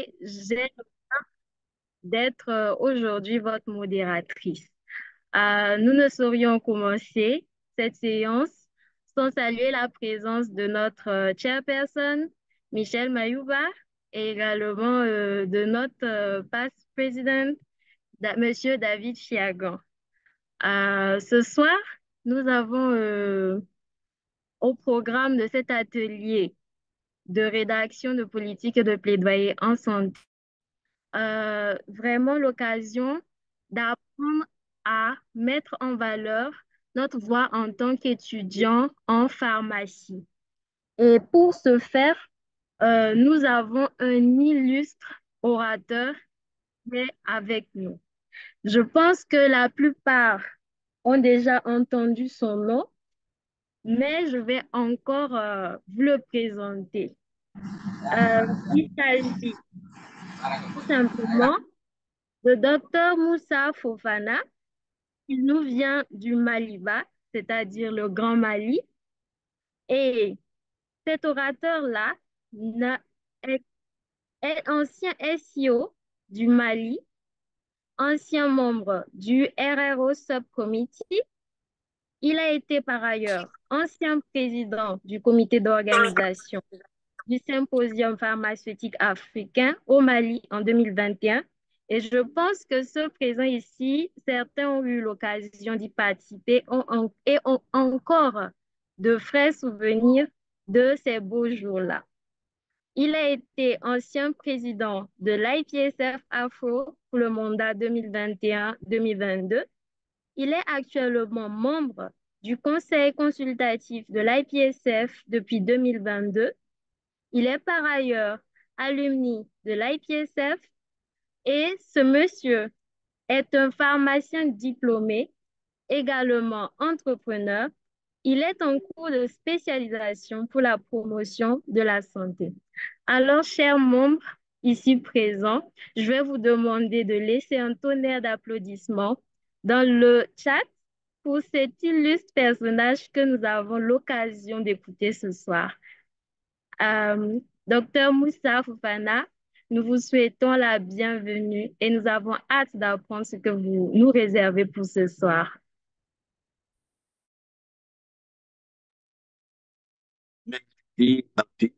et j'ai d'être aujourd'hui votre modératrice. Nous ne saurions commencer cette séance sans saluer la présence de notre chairperson, Michelle Mayouba, et également de notre past president, Monsieur David Chiagan. Ce soir, nous avons au programme de cet atelier de rédaction de politique et de plaidoyer en santé, vraiment l'occasion d'apprendre à mettre en valeur notre voix en tant qu'étudiant en pharmacie. Et pour ce faire, nous avons un illustre orateur qui est avec nous. Je pense que la plupart ont déjà entendu son nom, mais je vais encore vous le présenter. Il s'agit tout simplement de Dr Moussa Fofana. Il nous vient du Maliba, c'est-à-dire le Grand Mali. Et cet orateur-là est, est ancien SEO du Mali, ancien membre du RRO Subcommittee. Il a été par ailleurs ancien président du comité d'organisation du Symposium pharmaceutique africain au Mali en 2021. Et je pense que ceux présents ici, certains ont eu l'occasion d'y participer et ont encore de frais souvenirs de ces beaux jours-là. Il a été ancien président de l'IPSF Afro pour le mandat 2021-2022. Il est actuellement membre du conseil consultatif de l'IPSF depuis 2022. Il est par ailleurs alumni de l'IPSF et ce monsieur est un pharmacien diplômé, également entrepreneur. Il est en cours de spécialisation pour la promotion de la santé. Alors, chers membres ici présents, je vais vous demander de laisser un tonnerre d'applaudissements dans le chat pour cet illustre personnage que nous avons l'occasion d'écouter ce soir. Docteur Moussa Fofana, nous vous souhaitons la bienvenue et nous avons hâte d'apprendre ce que vous nous réservez pour ce soir. Merci, Papi.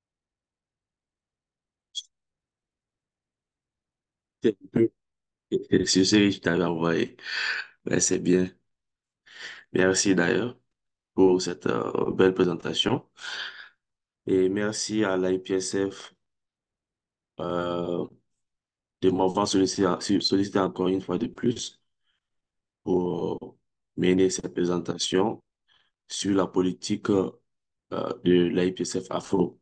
C'est un peu- c'est ce que je t'avais envoyé. Ouais, c'est bien. Merci d'ailleurs pour cette belle présentation. Et merci à l'IPSF de m'avoir sollicité encore une fois de plus pour mener cette présentation sur la politique de l'IPSF Afro.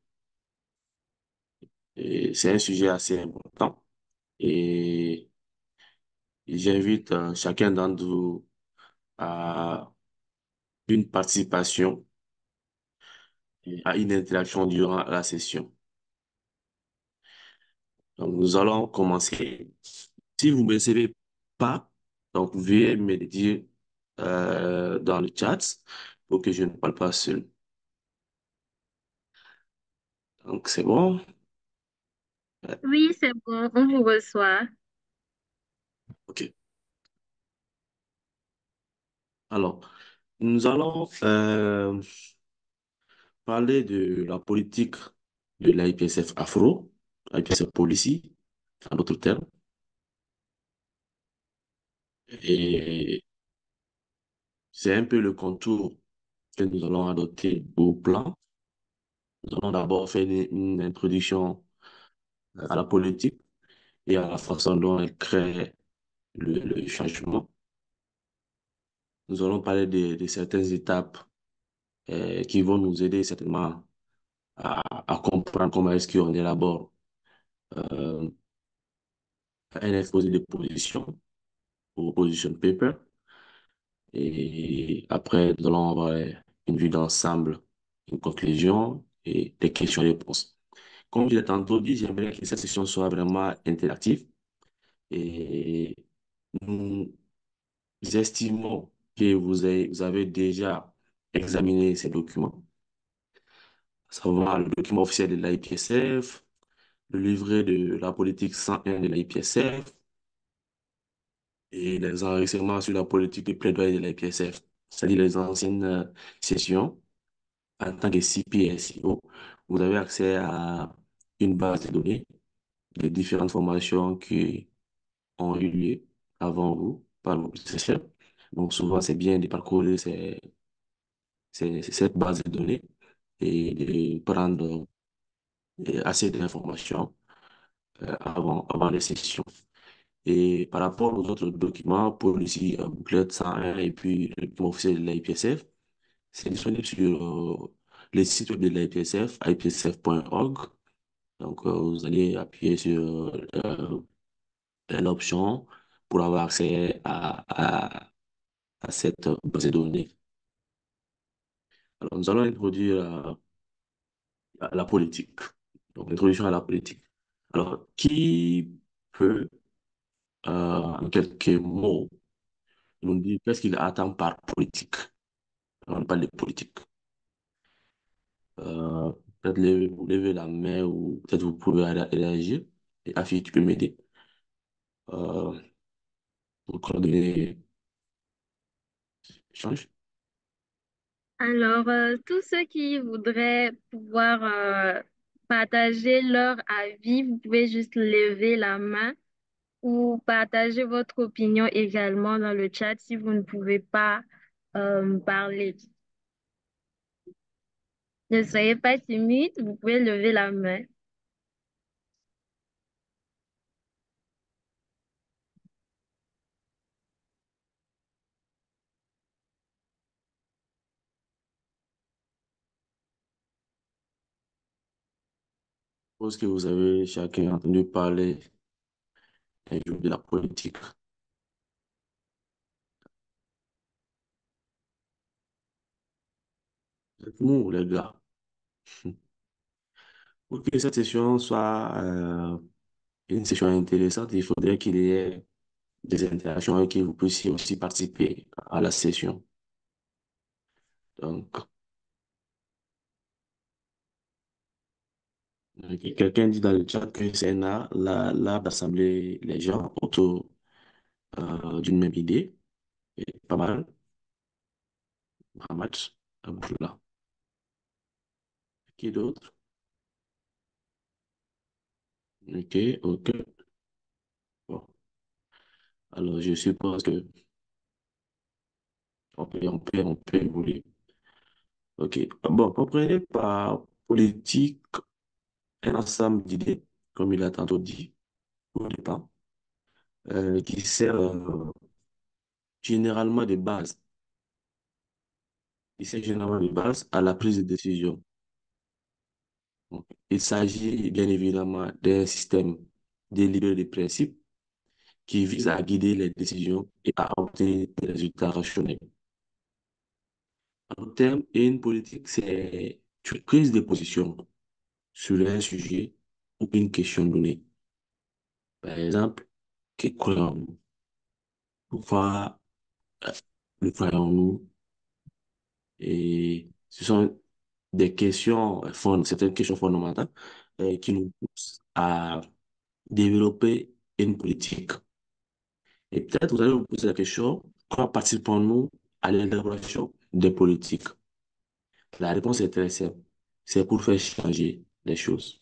Et c'est un sujet assez important. Et j'invite chacun d'entre vous à une participation et à une interaction durant la session. Donc, nous allons commencer. Si vous ne me recevez pas, donc veuillez me le dire dans le chat pour que je ne parle pas seul. Donc, c'est bon. Oui, c'est bon, on vous reçoit. OK. Alors, nous allons parler de la politique de l'IPSF Afro, l'IPSF Policy, en d'autres termes. Et c'est un peu le contour que nous allons adopter au plan. Nous allons d'abord faire une introduction à la politique et à la façon dont elle crée le changement. Nous allons parler de certaines étapes qui vont nous aider certainement à comprendre comment est-ce qu'on élabore euh, un exposé de position ou position paper. Et après, nous allons avoir une vue d'ensemble, une conclusion et des questions-réponses. Comme je l'ai tantôt dit, j'aimerais que cette session soit vraiment interactive et nous estimons que vous avez déjà examiné ces documents, à savoir le document officiel de l'IPSF, le livret de la politique 101 de l'IPSF et les enregistrements sur la politique de plaidoyer de l'IPSF, c'est-à-dire les anciennes sessions en tant que CP et SEO. Vous avez accès à une base de données de différentes formations qui ont eu lieu avant vous, par vos prédécesseurs. Donc souvent, c'est bien de parcourir cette base de données et de prendre assez d'informations avant les sessions. Et par rapport aux autres documents, pour ici, Booklet 101 et puis le document officiel de l'IPSF, c'est disponible sur les sites web de l'IPSF, ipsf.org. Donc, vous allez appuyer sur l'option pour avoir accès à cette base de données. Alors, nous allons introduire la politique. Donc, l'introduction à la politique. Alors, qui peut, en quelques mots, nous dire qu'est-ce qu'il attend par politique? On parle de politique. Euh, Peut-être vous levez la main ou peut-être vous pouvez réagir. Et Afi, tu peux m'aider pour coordonner l'échange. Alors, tous ceux qui voudraient pouvoir partager leur avis, vous pouvez juste lever la main ou partager votre opinion également dans le chat si vous ne pouvez pas parler. Ne soyez pas timide, vous pouvez lever la main. Je suppose que vous avez chacun entendu parler un jour de la politique. Nous, les gars, pour que cette session soit une session intéressante, il faudrait qu'il y ait des interactions et que vous puissiez aussi participer à la session. Donc, quelqu'un dit dans le chat que c'est un art, l'art d'assembler les gens autour d'une même idée. Et pas mal. Muhammad Abdullah. Qui d'autre? Ok, ok. Bon. Alors, je suppose que on peut évoluer. Ok. Bon, comprenez par politique un ensemble d'idées, comme il a tantôt dit au départ, qui sert généralement de base. Il sert généralement de base à la prise de décision. Donc, il s'agit bien évidemment d'un système délibéré de principes qui vise à guider les décisions et à obtenir des résultats rationnels. En termes, et une politique, c'est une prise de position sur un sujet ou une question donnée. Par exemple, que croyons-nous? Pourquoi euh, le croyons-nous? Et ce sont des questions, certaines questions fondamentales qui nous poussent à développer une politique. Et peut-être vous allez vous poser la question, comment participons-nous à l'élaboration des politiques? La réponse est très simple. C'est pour faire changer les choses.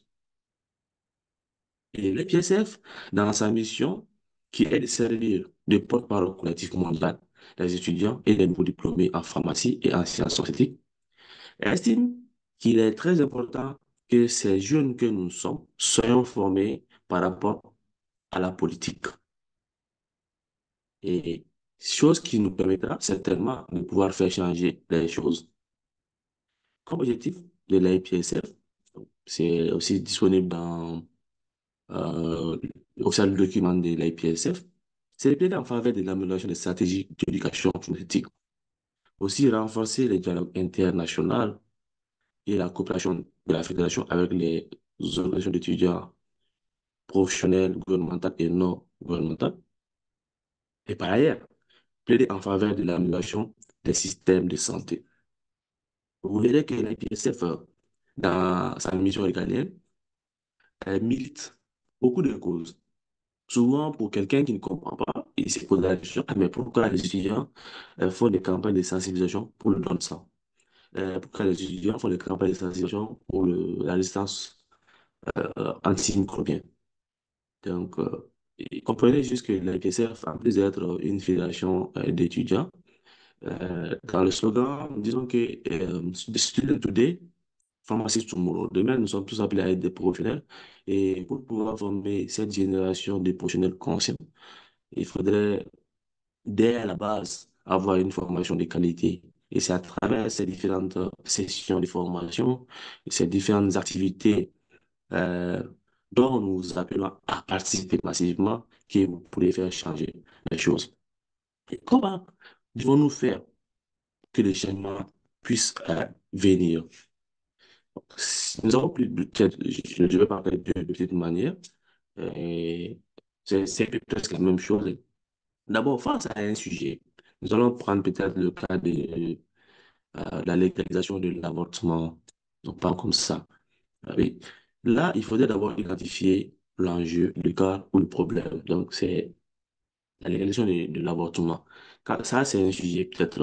Et l'EPSF, dans sa mission, qui est de servir de porte-parole collectif mondial des étudiants et des nouveaux diplômés en pharmacie et en sciences somatique, estime qu'il est très important que ces jeunes que nous sommes soyons formés par rapport à la politique. Et chose qui nous permettra certainement de pouvoir faire changer les choses. Comme objectif de l'IPSF, c'est aussi disponible dans euh, au sein du document de l'IPSF, c'est de plaider en faveur de l'amélioration des stratégies d'éducation politique. Aussi renforcer les dialogues internationaux et la coopération de la fédération avec les organisations d'étudiants professionnels, gouvernementales et non gouvernementales. Et par ailleurs, plaider en faveur de l'amélioration des systèmes de santé. Vous verrez que l'IPSF, dans sa mission régalienne, milite beaucoup de causes. Souvent, pour quelqu'un qui ne comprend pas, il se pose la question, ah, mais pourquoi les étudiants font des campagnes de sensibilisation pour le don de sang? Pourquoi les étudiants font des campagnes de sensibilisation pour la résistance antimicrobienne? Donc, et comprenez juste que la PSF, en plus d'être une fédération d'étudiants, dans le slogan, disons que The Student Today, Pharmacist Tomorrow. Demain, nous sommes tous appelés à être des professionnels. Et pour pouvoir former cette génération de professionnels conscients, il faudrait, dès la base, avoir une formation de qualité. Et c'est à travers ces différentes sessions de formation, ces différentes activités euh, dont nous appelons à participer massivement que vous pourrez faire changer les choses. Et comment devons-nous faire que les changements puissent venir? Nous avons plus peut-être, je vais parler de petite manière. Et c'est presque la même chose. D'abord, face à un sujet, nous allons prendre peut-être le cas de la légalisation de l'avortement. Donc, pas comme ça. Ah oui. Là, il faudrait d'abord identifier l'enjeu, le cas ou le problème. Donc, c'est la légalisation de l'avortement. Ça, c'est un sujet peut-être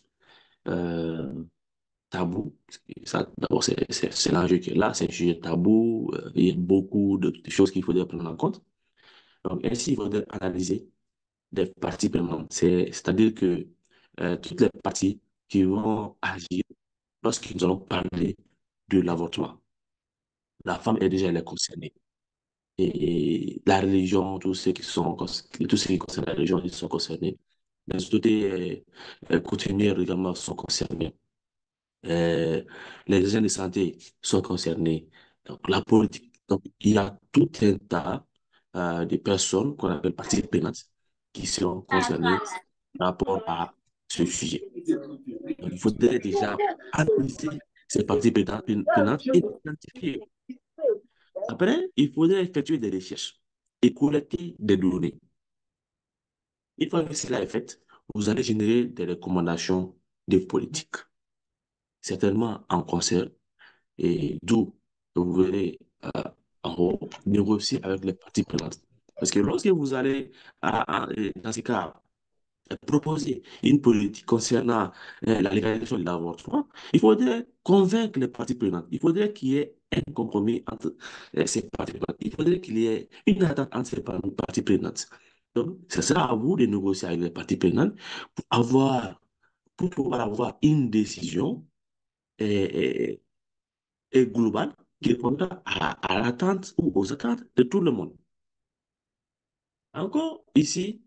tabou. Ça, d'abord, c'est l'enjeu qui est là. C'est un sujet tabou. Il y a beaucoup de choses qu'il faudrait prendre en compte. Donc, ainsi, il faudrait analyser des parties prenantes. C'est-à-dire que toutes les parties qui vont agir lorsque nous allons parler de l'avortement. La femme est déjà elle est concernée. Et la religion, tous ceux qui concernent la religion, ils sont concernés. Les autorités coutumières également sont concernées. Euh, les agents de santé sont concernés. Donc, la politique. Donc, il y a tout un tas de personnes qu'on appelle parties prenantes qui seront concernées par rapport à ce sujet. Donc, il faudrait déjà analyser ces parties prenantes et les identifier. Après, il faudrait effectuer des recherches et collecter des données. Une fois que cela est fait, vous allez générer des recommandations de politique, certainement en concert, et d'où vous verrez en haut négocier avec les parties prenantes. Parce que lorsque vous allez, dans ce cas, proposer une politique concernant la légalisation de l'avortement, il faudrait convaincre les parties prenantes. Il faudrait qu'il y ait un compromis entre ces parties prenantes. Il faudrait qu'il y ait une attente entre ces parties prenantes. Donc, ce sera à vous de négocier avec les parties prenantes pour pour pouvoir avoir une décision euh, globale qui répondra à l'attente ou aux attentes de tout le monde. Encore ici,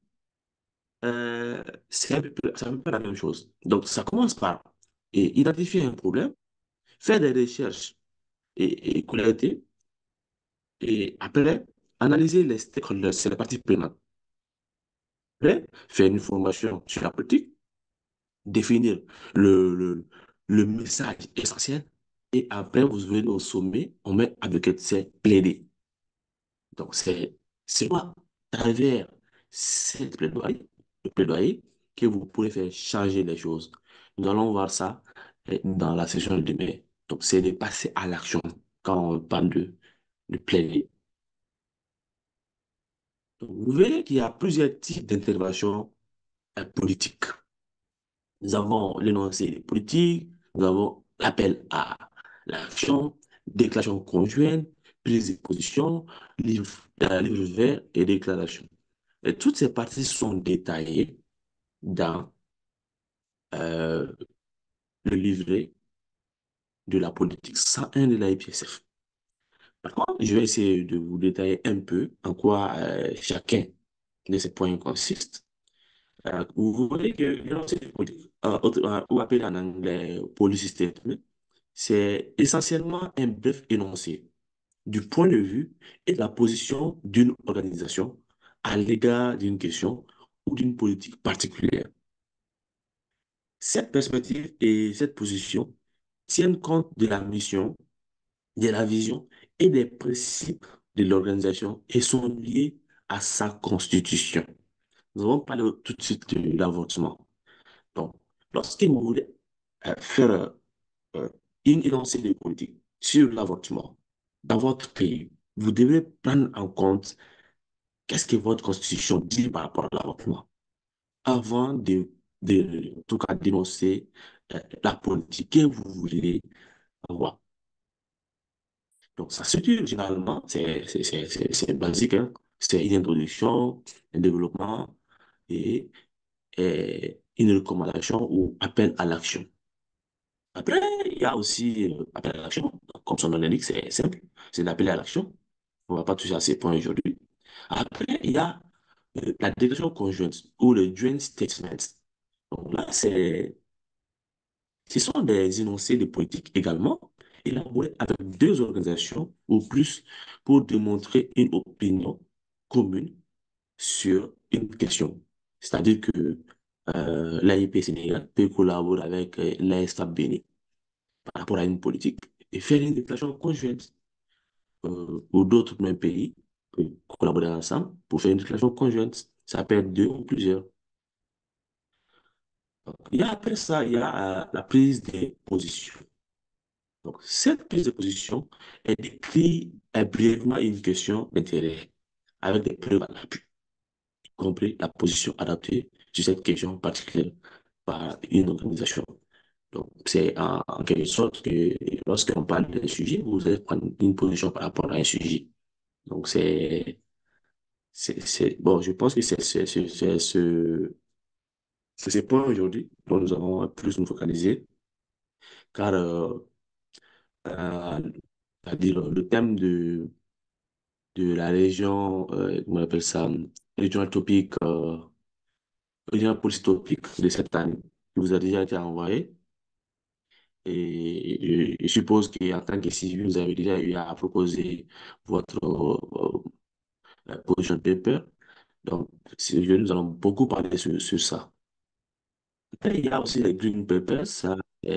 c'est un peu la même chose. Donc, ça commence par identifier un problème, faire des recherches et collecter, et après, analyser les stakeholders, c'est la partie prenante. Après, faire une formation sur la politique, définir le, le, le message essentiel, et après, vous venez au sommet, on met avec c'est plaider. Donc, c'est à travers cette plaidoyer, le plaidoyer que vous pourrez faire changer les choses. Nous allons voir ça dans la session de demain. Donc, c'est de passer à l'action quand on parle de plaider. Donc, vous verrez qu'il y a plusieurs types d'interventions politiques. Nous avons l'énoncé politique, nous avons l'appel à l'action, déclaration conjointe, prise de position, livre vert et déclaration. Et toutes ces parties sont détaillées dans euh, le livret de la politique 101 de la IPSF. Par contre, je vais essayer de vous détailler un peu en quoi chacun de ces points consiste. Vous voyez que l'énoncé de politique, ou appelé en anglais policy statement, c'est essentiellement un bref énoncé du point de vue et de la position d'une organisation à l'égard d'une question ou d'une politique particulière. Cette perspective et cette position tiennent compte de la mission, de la vision et des principes de l'organisation et sont liés à sa constitution. Nous allons parler tout de suite de l'avortement. Donc, lorsque vous voulez faire une énoncé de politique sur l'avortement dans votre pays, vous devez prendre en compte qu'est-ce que votre constitution dit par rapport à l'avortement avant en tout cas, dénoncer la politique que vous voulez avoir. Donc, ça se dit généralement, c'est basique, hein. C'est une introduction, un développement et, une recommandation ou appel à l'action. Après, il y a aussi appel à l'action. Donc, comme son nom l'indique, c'est simple, c'est d'appeler à l'action. On ne va pas toucher à ces points aujourd'hui. Après, il y a la déclaration conjointe ou le joint statement. Donc là, ce sont des énoncés de politique également élaborés avec deux organisations ou plus pour démontrer une opinion commune sur une question. C'est-à-dire que l'AIP Sénégal peut collaborer avec l'AESTAB Bénin par rapport à une politique et faire une déclaration conjointe. Ou d'autres même pays peuvent collaborer ensemble pour faire une déclaration conjointe. Ça peut être deux ou plusieurs. Donc, il y a après ça, il y a la prise de position. Donc, cette prise de position, elle décrit brièvement une question d'intérêt avec des preuves à l'appui, y compris la position adaptée sur cette question particulière par une organisation. Donc, c'est en quelque sorte que lorsqu'on parle d'un sujet, vous allez prendre une position par rapport à un sujet. Donc, bon, je pense que c'est ce point aujourd'hui dont nous allons plus nous focaliser, car euh, c'est-à-dire le thème de la région, comment on appelle ça, regional topic, regional policy topic de cette année, qui vous a déjà été envoyé. Et je suppose qu'en tant que civil, vous avez déjà eu à proposer votre position paper. Donc, nous allons beaucoup parler sur ça. Après, il y a aussi les green papers, ça,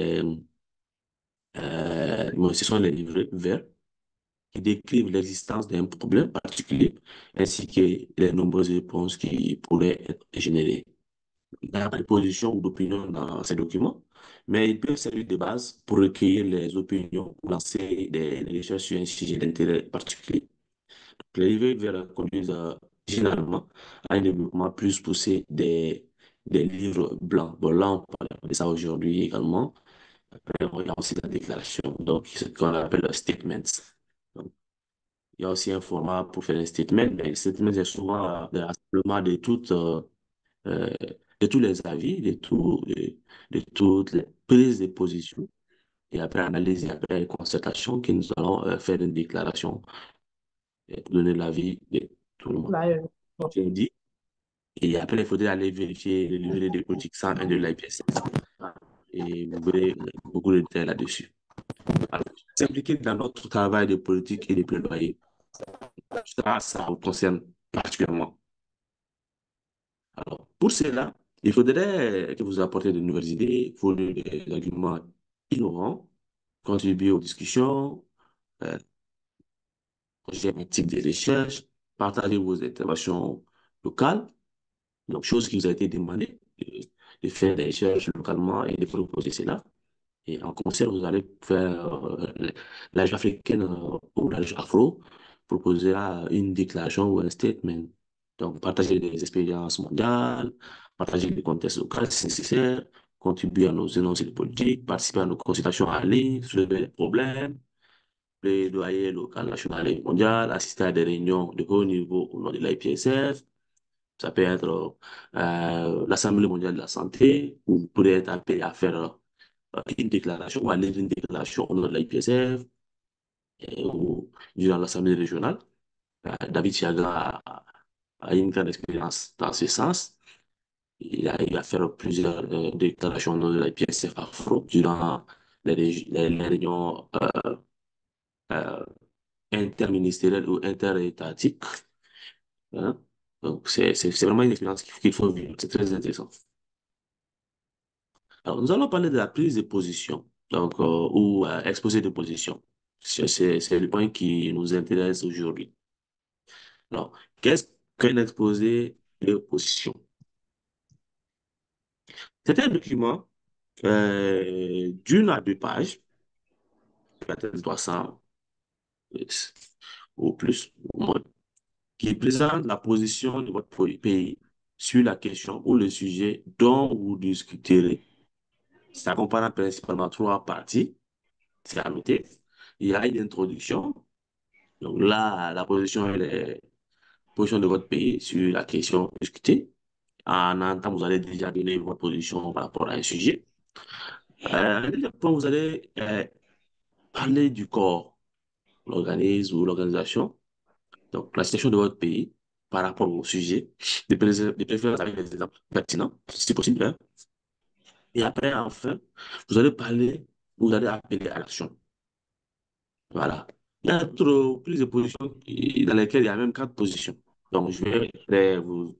bon, ce sont les livrets verts qui décrivent l'existence d'un problème particulier ainsi que les nombreuses réponses qui pourraient être générées. Il n'y a pas de position ou d'opinion dans ces documents, mais ils peuvent servir de base pour recueillir les opinions ou lancer des recherches sur un sujet d'intérêt particulier. Les livrets verts conduisent généralement à un développement plus poussé des livres blancs. Bon, là, on parle de ça aujourd'hui également. Après, il y a aussi la déclaration, donc ce qu'on appelle le statement. Donc, il y a aussi un format pour faire un statement, mais le statement est souvent le rassemblement euh, de tous les avis, de toutes les prises de position, et après analyse et après concertation, que nous allons faire une déclaration pour donner l'avis de tout le monde. Là, J'ai dit, et après, il faudrait aller vérifier le livret de politique 101 de l'IPSF. Et vous verrez beaucoup de détails là-dessus. Alors, s'impliquer dans notre travail de politique et de plaidoyer, ça vous concerne particulièrement. Alors, pour cela, il faudrait que vous apportiez de nouvelles idées, fournir des arguments innovants, contribuer aux discussions, euh, projet un type de recherche, partager vos interventions locales, donc chose qui vous a été demandée, de faire des recherches localement et de proposer cela. Et en concert, vous allez faire la région africaine ou la région afro proposera une déclaration ou un statement. Donc, partager des expériences mondiales, partager des contextes locaux si nécessaire, contribuer à nos énoncés de politique, participer à nos consultations en ligne, soulever des problèmes, plaidoyer local, national et mondial, assister à des réunions de haut niveau au nom de l'IPSF. Ça peut être l'Assemblée mondiale de la santé, où vous pourrez être appelé à faire une déclaration ou à lire une déclaration au nom de l'IPSF ou durant l'Assemblée régionale. David Chiaga a une grande expérience dans ce sens. Il a eu à faire plusieurs déclarations au nom de l'IPSF Afro durant les réunions euh, interministérielles ou interétatiques. Hein. Donc, c'est vraiment une expérience qu'il faut vivre. C'est très intéressant. Alors, nous allons parler de la prise de position, donc, ou exposé de position. C'est le point qui nous intéresse aujourd'hui. Alors, qu'est-ce qu'un exposé de position? C'est un document d'une à deux pages, peut-être 300, ou plus, ou moins, qui présente la position de votre pays sur la question ou le sujet dont vous discuterez. Ça comprend principalement trois parties. C'est la méthode. Il y a une introduction. Donc là, la position, elle est position de votre pays sur la question discutée. En un temps, vous allez déjà donner votre position par rapport à un sujet. Un deuxième point, vous allez parler du corps, l'organisme ou l'organisation. Donc, la situation de votre pays par rapport au sujet, de préférence avec des exemples pertinents, si c'est possible, hein. Et après, enfin, vous allez parler, vous allez appeler à l'action. Voilà. Il y a plus de positions dans lesquelles il y a même quatre positions. Donc, je vais vous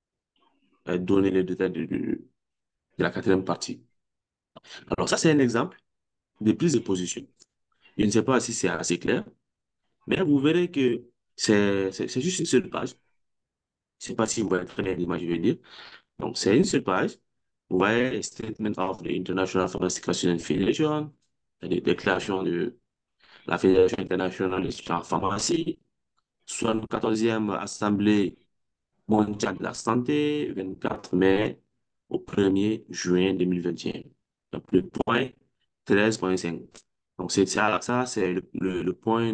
donner les détails de la quatrième partie. Alors, ça, c'est un exemple de prise de position. Je ne sais pas si c'est assez clair, mais vous verrez que c'est juste une seule page. Je ne sais pas si vous voyez très bien l'image, je veux dire. Donc, c'est une seule page. Vous voyez, Statement of the International Pharmaceutical Federation, la déclaration de la Fédération internationale des étudiants en pharmacie, 74e Assemblée mondiale de la santé, 24 mai au 1er juin 2021. Donc, le point 13.5. Donc, c'est ça, c'est le point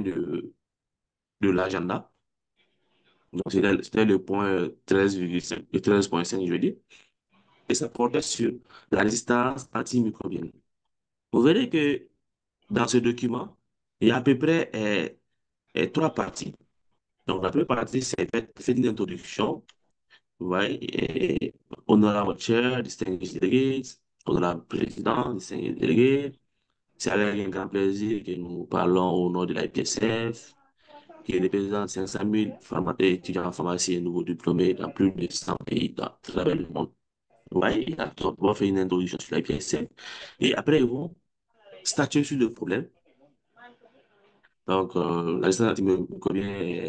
de l'agenda. Donc, c'était le point 13,5, le 13.5, je veux dire. Et ça portait sur la résistance antimicrobienne. Vous verrez que dans ce document, il y a à peu près trois parties. Donc, la première partie, c'est fait une introduction. Vous voyez, honorable chair, distinguished delegates, honorable président, distinguished delegates. C'est avec un grand plaisir que nous parlons au nom de l'IPSF, qui représente 500 000 étudiants en pharmacie et nouveaux diplômés dans plus de 100 pays dans travers le monde. Ouais, il on va faire une introduction sur l'IPSF. Et après, ils vont statuer sur le problème. Donc, la résistance antimicrobienne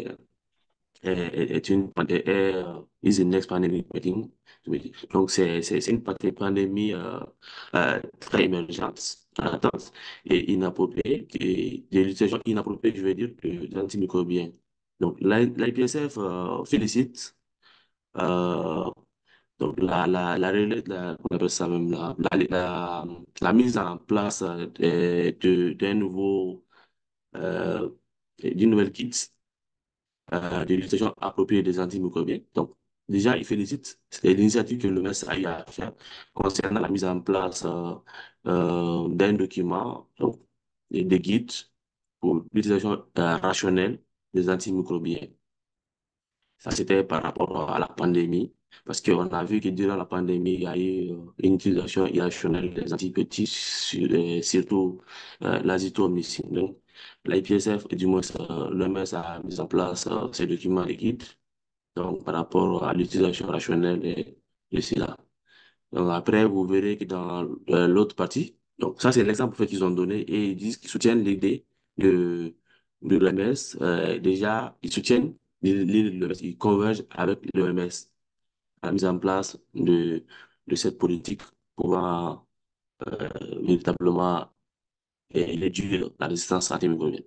est une is the next pandemic meeting. Donc, c'est une pandémie très émergente, intense et inappropriée, et des utilisations inappropriées, je veux dire, d'antimicrobiens. Donc, l'IPSF félicite euh, donc, on appelle ça même la mise en place d'un nouveau, euh, d'une nouvelle kit de l'utilisation appropriée des antimicrobiens. Donc, déjà, il félicite l'initiative que le MES a eu à faire concernant la mise en place d'un document, donc, et des guides pour l'utilisation rationnelle des antimicrobiens. Ça, c'était par rapport à la pandémie, parce qu'on a vu que durant la pandémie, il y a eu une utilisation irrationnelle des antibiotiques, surtout l'azithromycine. Donc, l'IPSF, et du moins l'OMS a mis en place ces documents de guide, donc par rapport à l'utilisation rationnelle de cela. Donc après, vous verrez que dans l'autre partie, donc ça c'est l'exemple en fait, qu'ils ont donné et ils disent qu'ils soutiennent l'idée de, de l'OMS. Déjà, ils soutiennent l'idée de l'OMS, ils convergent avec l'OMS à la mise en place de cette politique pouvant véritablement réduire la résistance antimicrobienne.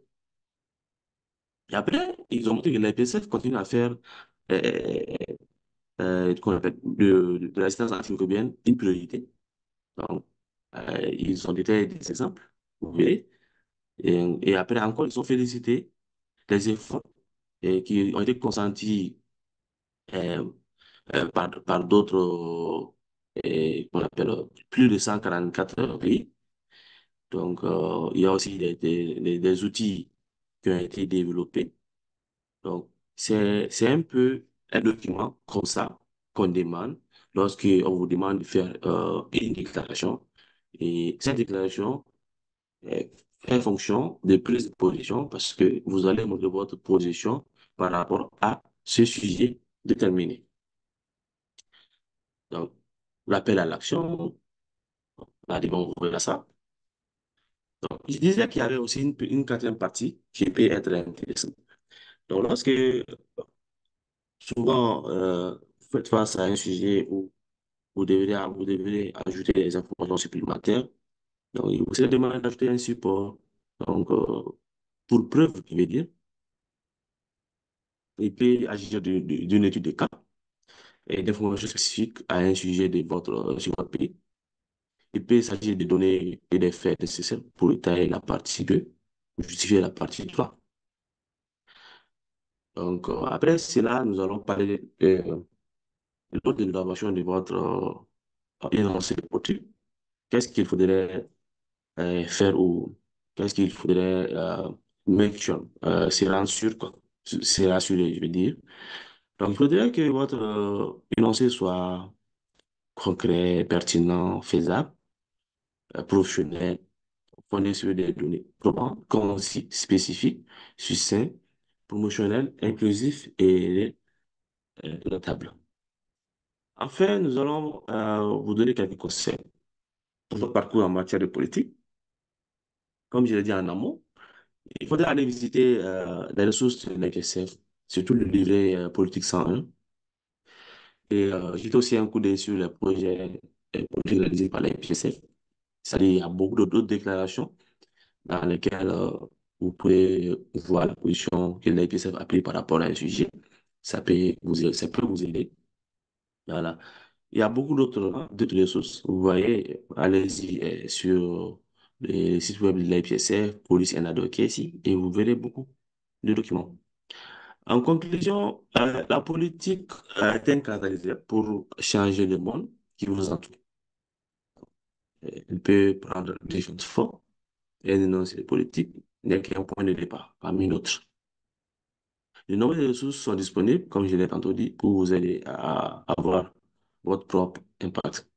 Et après, ils ont montré que l'IPSF continue à faire euh, qu'on appelle de la résistance antimicrobienne une priorité. Donc, ils ont détaillé des exemples, vous verrez. Et après encore, ils ont félicité les efforts qui ont été consentis euh, par d'autres, qu'on appelle plus de 144 pays. Donc, il y a aussi des outils qui ont été développés. Donc, c'est un peu un document comme ça qu'on demande lorsqu'on vous demande de faire une déclaration. Et cette déclaration fait fonction de prise de position parce que vous allez montrer votre position par rapport à ce sujet déterminé. Donc, l'appel à l'action, là, on verra ça. Donc, je disais qu'il y avait aussi une quatrième partie qui peut être intéressante. Donc, lorsque souvent vous faites face à un sujet où vous devrez ajouter des informations supplémentaires, donc il vous est demandé d'ajouter un support. Donc, pour preuve, je veux dire. Il peut agir d'une étude de cas et d'informations spécifiques à un sujet de sur votre pays. Il peut s'agir de données et des faits nécessaires pour étayer la partie 2 ou justifier la partie 3. Donc, après cela, nous allons parler lors de l'élaboration de votre énoncé de politique. Qu'est-ce qu'il faudrait faire ou qu'est-ce qu'il faudrait make sure, se rendre sûr, quoi, se rassurer, je veux dire. Donc, il faudrait que votre énoncé soit concret, pertinent, faisable, professionnel, fondé sur des données probantes, concis, spécifiques, succinct, promotionnel, inclusif et notable. Enfin, nous allons vous donner quelques conseils pour votre parcours en matière de politique. Comme je l'ai dit en amont, il faudrait aller visiter les ressources de l'IPSF, surtout le livret politique 101. Et jeter aussi un coup d'œil sur les projets politiques réalisés par l'IPSF. C'est-à-dire, il y a beaucoup d'autres déclarations dans lesquelles vous pouvez voir la position que l'IPSF a prise par rapport à un sujet. Ça peut vous aider. Voilà. Il y a beaucoup d'autres ressources. Vous voyez, allez-y sur les sites web de l'IPSF, Police and Advocacy, et vous verrez beaucoup de documents. En conclusion, la politique est un catalyseur pour changer le monde qui vous entoure. Elle peut prendre différentes formes et un énoncé politique n'est qu'un point de départ parmi d'autres. De nombreuses ressources sont disponibles, comme je l'ai tantôt dit, pour vous aider à avoir votre propre impact.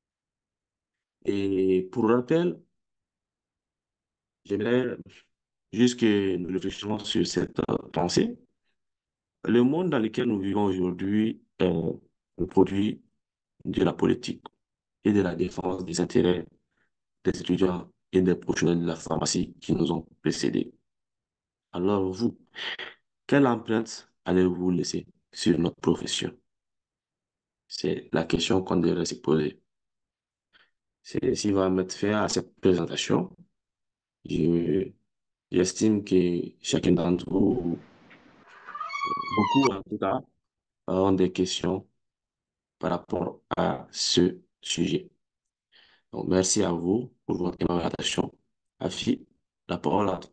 Et pour rappel, j'aimerais juste que nous réfléchissions sur cette pensée. Le monde dans lequel nous vivons aujourd'hui est le produit de la politique et de la défense des intérêts des étudiants et des professionnels de la pharmacie qui nous ont précédés. Alors vous, quelle empreinte allez-vous laisser sur notre profession? C'est la question qu'on devrait se poser. C'est s'il va mettre fin à cette présentation. Je- J'estime que chacun d'entre vous, beaucoup en tout cas, ont des questions par rapport à ce sujet. Donc, merci à vous pour votre aimable attention. Afi, la parole à toi.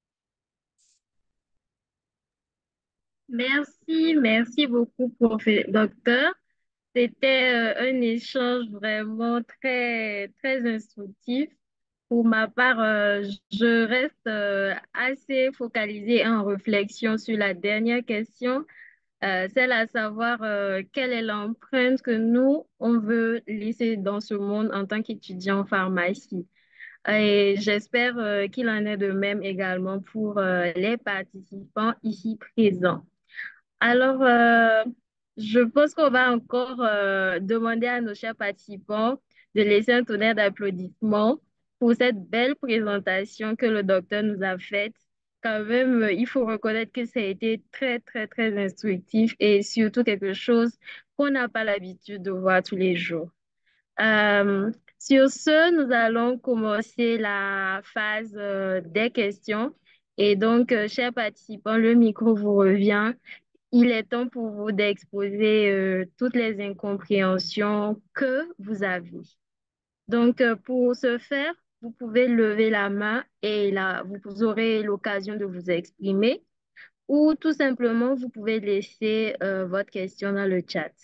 Merci beaucoup, docteur. C'était un échange vraiment très, très instructif. Pour ma part, je reste assez focalisée en réflexion sur la dernière question, celle à savoir quelle est l'empreinte que nous, on veut laisser dans ce monde en tant qu'étudiant en pharmacie. Et j'espère qu'il en est de même également pour les participants ici présents. Alors, je pense qu'on va encore demander à nos chers participants de laisser un tonnerre d'applaudissements pour cette belle présentation que le docteur nous a faite. Quand même, il faut reconnaître que ça a été très, très, très instructif et surtout quelque chose qu'on n'a pas l'habitude de voir tous les jours. Sur ce, nous allons commencer la phase des questions. Et donc, chers participants, le micro vous revient. Il est temps pour vous d'exposer toutes les incompréhensions que vous avez. Donc, pour ce faire, vous pouvez lever la main et là, vous aurez l'occasion de vous exprimer ou tout simplement, vous pouvez laisser votre question dans le chat.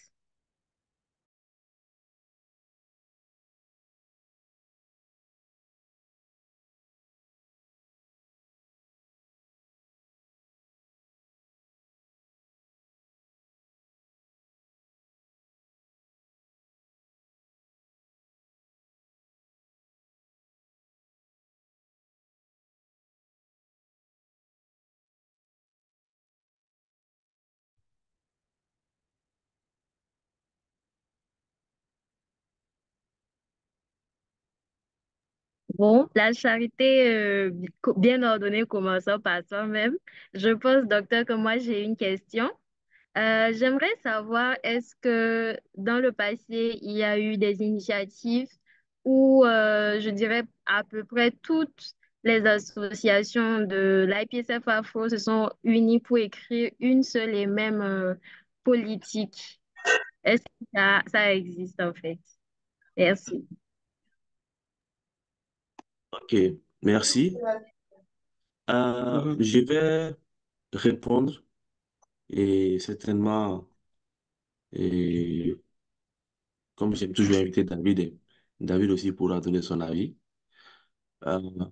Bon, la charité bien ordonnée commençant par soi-même. Je pense, docteur, que moi, j'ai une question. J'aimerais savoir, est-ce que dans le passé, il y a eu des initiatives où, je dirais, à peu près toutes les associations de l'IPSF-Afro se sont unies pour écrire une seule et même politique. Est-ce que ça existe en fait? Merci. Ok, merci. Mhm. Je vais répondre et certainement, et comme j'ai toujours invité David, David aussi pourra donner son avis. Euh,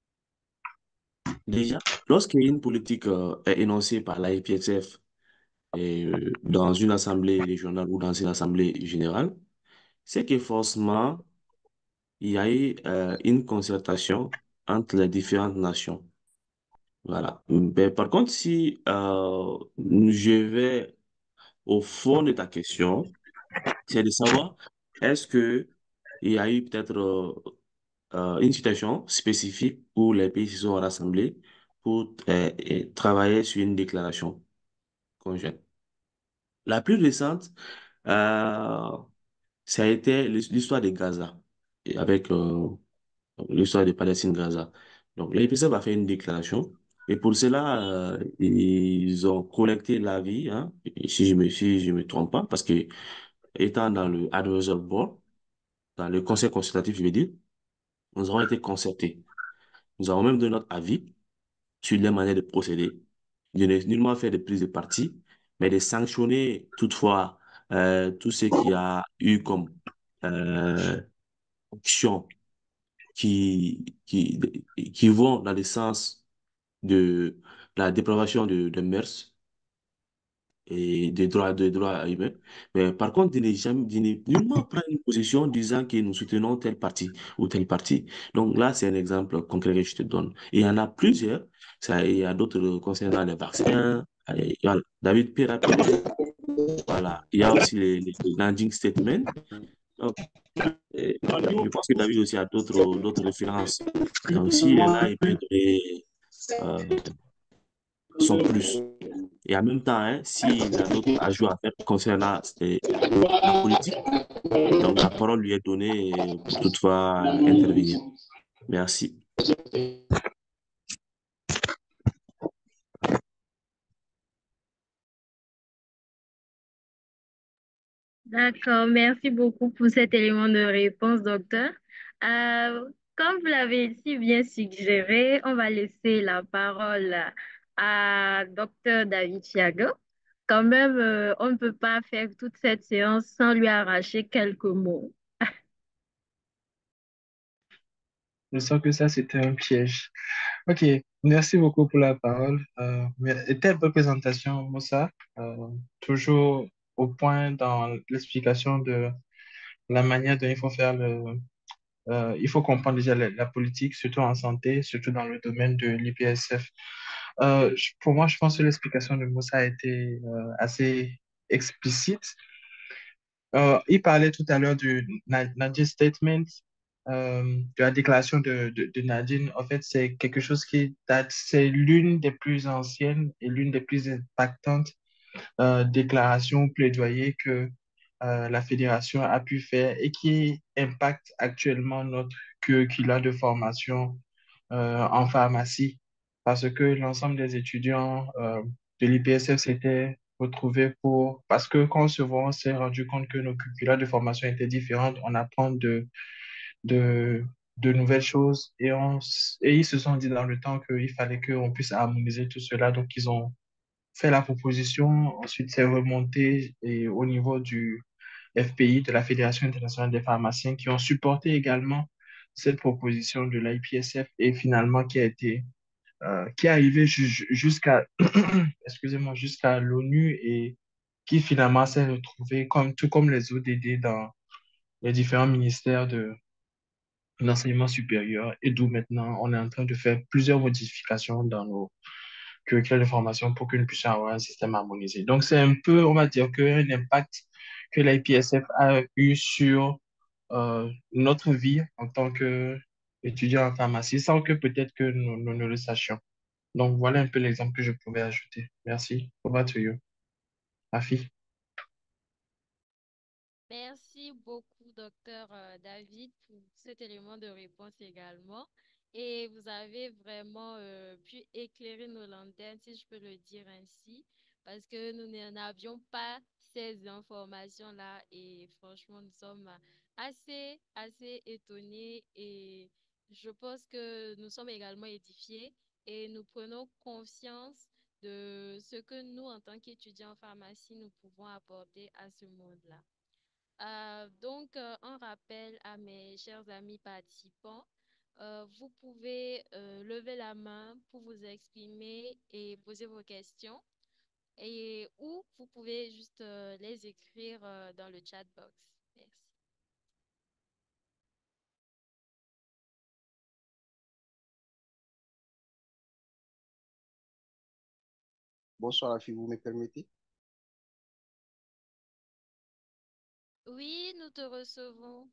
Déjà, lorsqu'une politique est énoncée par l'IPSF dans une assemblée régionale ou dans une assemblée générale, c'est que forcément, il y a eu une concertation entre les différentes nations. Voilà. Ben, par contre, si je vais au fond de ta question, c'est de savoir est-ce que il y a eu peut-être une situation spécifique où les pays se sont rassemblés pour travailler sur une déclaration conjointe. La plus récente, euh, ça a été l'histoire de Gaza, et avec l'histoire de Palestine-Gaza. Donc, l'IPCF a fait une déclaration, et pour cela, ils ont collecté l'avis, hein, et si je me trompe pas, parce que étant dans le Advisory Board, dans le conseil consultatif, je veux dire, nous avons été concertés. Nous avons même donné notre avis sur les manières de procéder. Je n'ai nullement fait de prise de parti, mais de sanctionner toutefois tout ce qui a eu comme euh, action qui vont dans le sens de la dépravation de mœurs et des droits humains. Mais par contre, de ne nullement prendre une position disant que nous soutenons tel parti ou tel parti. Donc là, c'est un exemple concret que je te donne. Et il y en a plusieurs. Ça, il y a d'autres concernant les vaccins. Voilà. David peut rappeler. Voilà. Il y a aussi les landing statements. Donc, je pense que David aussi a d'autres références. Et aussi, là, il peut donner euh, son plus. Et en même temps, hein, s'il a d'autres ajouts à faire concernant la politique, donc la parole lui est donnée pour toutefois intervenir. Merci. D'accord, merci beaucoup pour cet élément de réponse, docteur. Comme vous l'avez si bien suggéré, on va laisser la parole à docteur David Chiago. Quand même, on ne peut pas faire toute cette séance sans lui arracher quelques mots. Je sens que ça, c'était un piège. Ok, merci beaucoup pour la parole. Et telle présentation, Moussa, toujours au point dans l'explication de la manière dont il faut faire il faut comprendre déjà la politique, surtout en santé, surtout dans le domaine de l'IPSF. Pour moi, je pense que l'explication de Moussa a été assez explicite. Il parlait tout à l'heure du Nadine Statement, de la déclaration de Nadine. En fait, c'est quelque chose qui date, c'est l'une des plus anciennes et l'une des plus impactantes déclarations, plaidoyer que la fédération a pu faire et qui impacte actuellement notre curricula de formation en pharmacie parce que l'ensemble des étudiants de l'IPSF s'étaient retrouvés parce que quand souvent on s'est rendu compte que nos curricula de formation étaient différentes, on apprend de, de nouvelles choses et ils se sont dit dans le temps qu'il fallait qu'on puisse harmoniser tout cela. Donc, ils ont fait la proposition, ensuite c'est remonté et au niveau du FPI, de la Fédération internationale des pharmaciens, qui ont supporté également cette proposition de l'IPSF et finalement qui est arrivée jusqu'à, excusez-moi, jusqu'à l'ONU et qui finalement s'est retrouvée tout comme les ODD dans les différents ministères de l'enseignement supérieur et d'où maintenant on est en train de faire plusieurs modifications dans nos curricula de formation pour que nous puissions avoir un système harmonisé. Donc, c'est un peu, on va dire, un impact que l'IPSF a eu sur notre vie en tant qu'étudiant en pharmacie, sans que peut-être que nous ne le sachions. Donc, voilà un peu l'exemple que je pouvais ajouter. Merci. Over to you. Rafi. Merci beaucoup, docteur David, pour cet élément de réponse également. Et vous avez vraiment pu éclairer nos lanternes, si je peux le dire ainsi, parce que nous n'avions pas ces informations-là et franchement, nous sommes assez étonnés et je pense que nous sommes également édifiés et nous prenons conscience de ce que nous, en tant qu'étudiants en pharmacie, nous pouvons apporter à ce monde-là. Donc, un rappel à mes chers amis participants. Vous pouvez lever la main pour vous exprimer et poser vos questions. Et ou vous pouvez juste les écrire dans le chat box. Merci. Bonsoir, si vous me permettez. Oui, nous te recevons.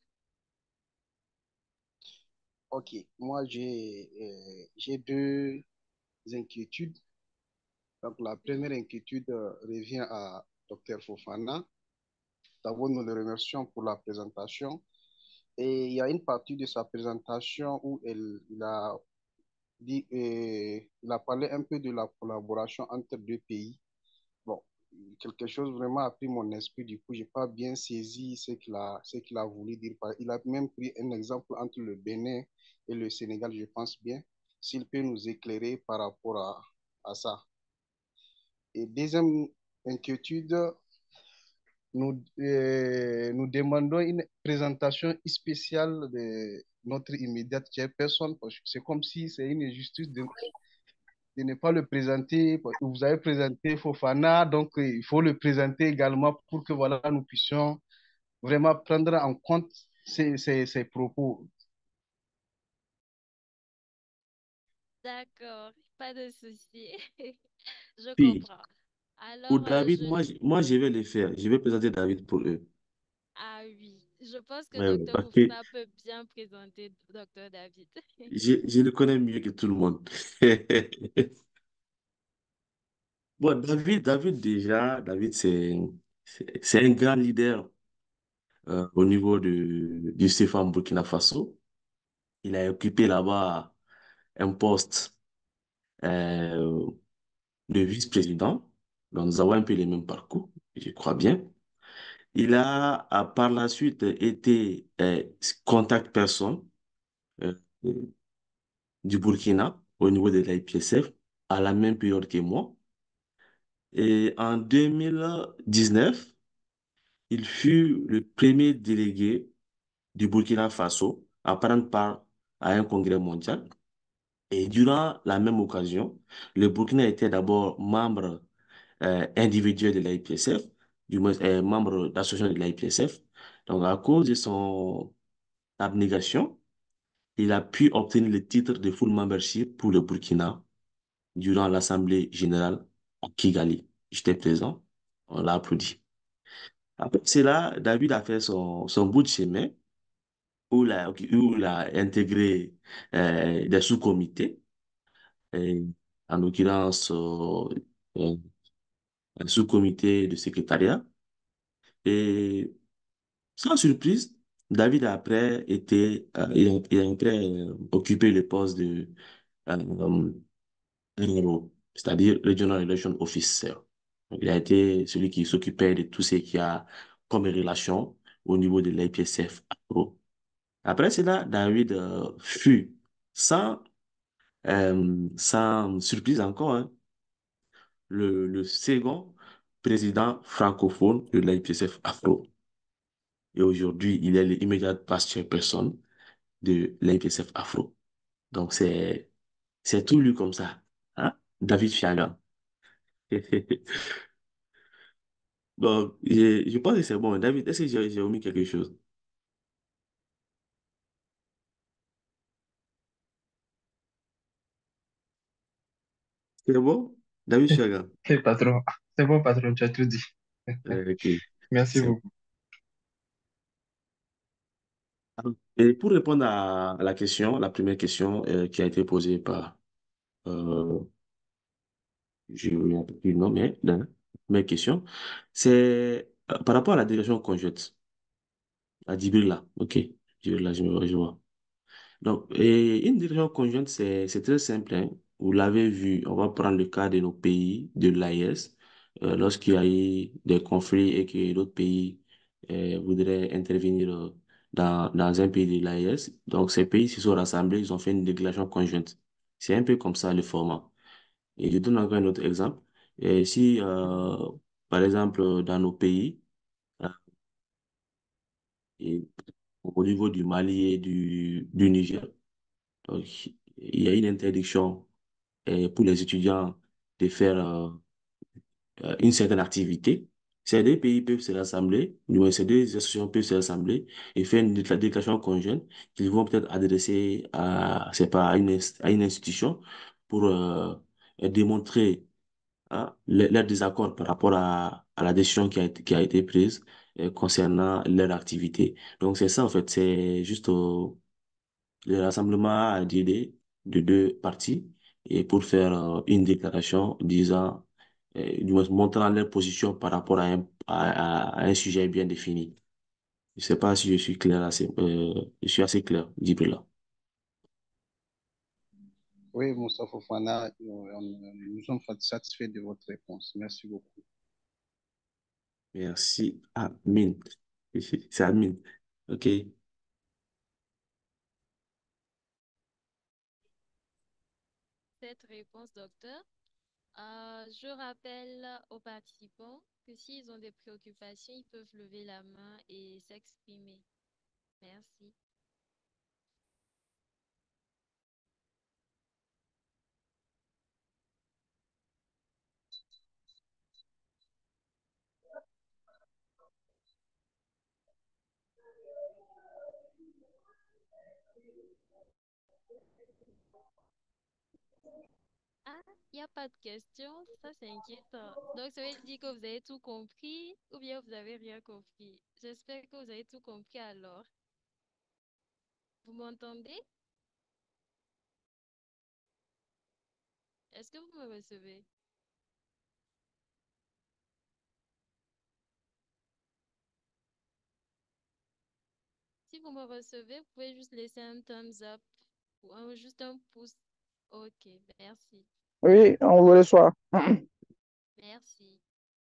Ok, moi j'ai deux inquiétudes. Donc, la Oui. première inquiétude revient à Dr Fofana. D'abord, nous le remercions pour la présentation. Et il y a une partie de sa présentation où il a dit, il a parlé un peu de la collaboration entre deux pays. Bon, quelque chose vraiment a pris mon esprit. Du coup, j'ai pas bien saisi ce qu'il a voulu dire. Il a même pris un exemple entre le Bénin et le Sénégal, je pense bien. S'il peut nous éclairer par rapport à ça. Et deuxième inquiétude, nous demandons une présentation spéciale de notre immédiate chairperson, parce que c'est comme si c'est une injustice de ne pas le présenter. Vous avez présenté Fofana, donc il faut le présenter également pour que voilà, nous puissions vraiment prendre en compte ces propos. D'accord, pas de souci. Je Puis, comprends. pour Alors, David, moi, je vais le faire. Je vais présenter David pour eux. ah oui, je pense que Ouais, ouais, Docteur parce que Moussa peut bien présenter Docteur David. je le connais mieux que tout le monde. Bon, David déjà, David, c'est un grand leader au niveau du CFA Burkina Faso. Il a occupé là-bas un poste euh, de vice-président. Donc, nous avons un peu les mêmes parcours, je crois bien. Par la suite été contact personne euh, du Burkina au niveau de l'IPSF à la même période que moi. Et en 2019, il fut le premier délégué du Burkina Faso à prendre part à un congrès mondial. Et durant la même occasion, le Burkina était d'abord membre individuel de l'IPSF, du moins membre d'association de l'IPSF. Donc, à cause de son abnégation, il a pu obtenir le titre de full membership pour le Burkina durant l'Assemblée générale à Kigali. J'étais présent, on l'a applaudi. Après cela, David a fait son bout de chemin où il a intégré des sous-comités, et en l'occurrence euh, un sous-comité de secrétariat. Et sans surprise, David a après il a après occupé le poste de euh, RRO, c'est-à-dire Regional Relation Officer. Donc, il a été celui qui s'occupait de tout ce qu'il y a comme relation au niveau de l'IPSF Afro. Après cela, David fut sans, sans surprise encore, hein, le second président francophone de l'IPSF Afro. Et aujourd'hui, il est l'immédiat past chairperson de l'IPSF Afro. Donc, c'est tout lu comme ça. Hein? David Fiaga. Donc, je pense que c'est bon. David, est-ce que j'ai omis quelque chose? C'est bon? David Fiaga. Ok, patron. C'est bon, patron, tu as tout dit. Ok, Merci c'est bon. beaucoup. Et pour répondre à la question, la première question qui a été posée par, euh, je ne me rappelle plus le nom, mais la première question, c'est par rapport à la délégation conjointe, à Djibril là. Ok, Djibril là, je vois. Donc, et une déclaration conjointe, c'est très simple, hein. Vous l'avez vu, on va prendre le cas de nos pays, de l'AES, lorsqu'il y a eu des conflits et que d'autres pays voudraient intervenir dans un pays de l'AES. Donc, ces pays se sont rassemblés, ils ont fait une déclaration conjointe. C'est un peu comme ça le format. Et je donne encore un autre exemple. Et si, par exemple, dans nos pays, euh, et au niveau du Mali et du Niger, donc, il y a une interdiction pour les étudiants de faire une certaine activité. Ces deux pays peuvent se rassembler, du moins ces deux associations peuvent se rassembler et faire une déclaration conjointe qu'ils vont peut-être adresser à, c'est pas, à une institution pour démontrer leur désaccord par rapport à la décision qui a été prise concernant leur activité. Donc c'est ça en fait, c'est juste le rassemblement d'idées de deux parties et pour faire une déclaration disant, du moins montrant leur position par rapport à un sujet bien défini. Je sais pas si je suis clair assez, je suis assez clair, là. Oui, Moussa Fofana, nous sommes satisfaits de votre réponse. Merci beaucoup. Merci. Amin. C'est Amin. OK. Cette réponse, docteur. Je rappelle aux participants que s'ils ont des préoccupations, ils peuvent lever la main et s'exprimer. Merci. Ah, il n'y a pas de question, ça c'est inquiétant. Donc ça veut dire que vous avez tout compris ou bien vous avez rien compris. J'espère que vous avez tout compris alors. Vous m'entendez? Est-ce que vous me recevez? Si vous me recevez, vous pouvez juste laisser un thumbs up ou juste un pouce. Ok, merci. Oui, on vous reçoit. Merci.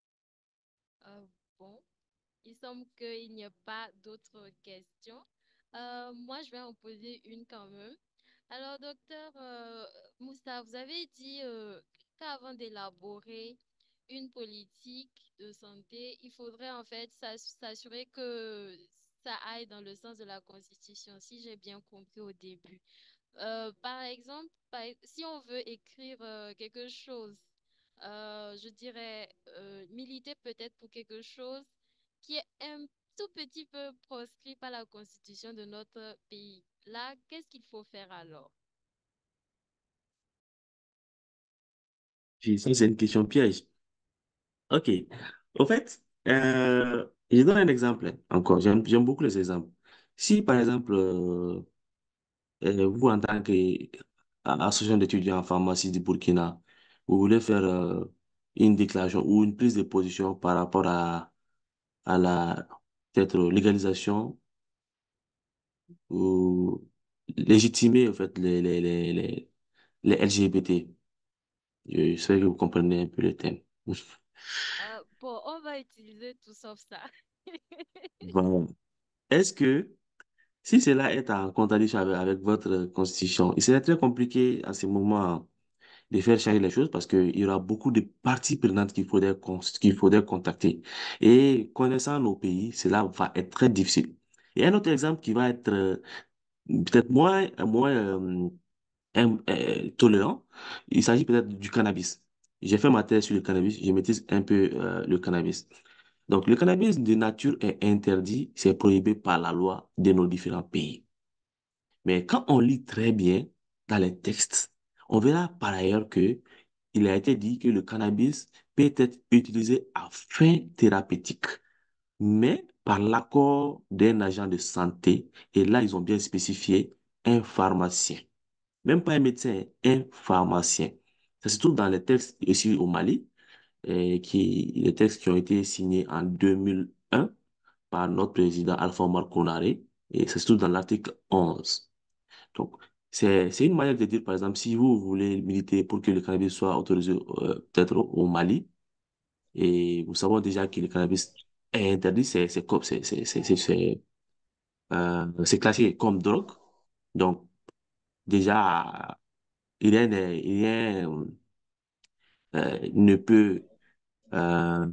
Bon. Il semble qu'il n'y a pas d'autres questions. Moi, je vais en poser une quand même. Alors, docteur Moussa, vous avez dit qu'avant d'élaborer une politique de santé, il faudrait en fait s'assurer que ça aille dans le sens de la Constitution, si j'ai bien compris au début. Par exemple, si on veut écrire quelque chose, je dirais militer peut-être pour quelque chose qui est un tout petit peu proscrit par la constitution de notre pays. Là, qu'est-ce qu'il faut faire alors? Ça, c'est une question piège. OK. Au fait, je donne un exemple hein, encore. J'aime beaucoup les exemples. Si, par exemple, vous, en tant qu'association d'étudiants en pharmacie du Burkina, vous voulez faire une déclaration ou une prise de position par rapport à la peut-être légalisation ou légitimer en fait les LGBT. Je sais que vous comprenez un peu le thème. Bon, on va utiliser tout sauf ça. Bon. Est-ce que si cela est en contradiction avec votre constitution, il serait très compliqué à ce moment de faire changer les choses parce qu'il y aura beaucoup de parties prenantes qu'il faudrait contacter. Et connaissant nos pays, cela va être très difficile. Et un autre exemple qui va être peut-être moins tolérant, il s'agit peut-être du cannabis. J'ai fait ma thèse sur le cannabis, je maîtrise un peu le cannabis. Donc, le cannabis de nature est interdit, c'est prohibé par la loi de nos différents pays. Mais quand on lit très bien dans les textes, on verra par ailleurs que il a été dit que le cannabis peut être utilisé à fin thérapeutique, mais par l'accord d'un agent de santé. Et là, ils ont bien spécifié un pharmacien. Même pas un médecin, un pharmacien. Ça se trouve dans les textes ici au Mali, les textes qui ont été signés en 2001 par notre président Alpha Omar Konaré, et ça se trouve dans l'article 11. Donc, c'est une manière de dire, par exemple, si vous voulez militer pour que le cannabis soit autorisé peut-être au Mali, et vous savez déjà que le cannabis est interdit, c'est classé comme drogue. Donc, déjà, rien ne peut euh,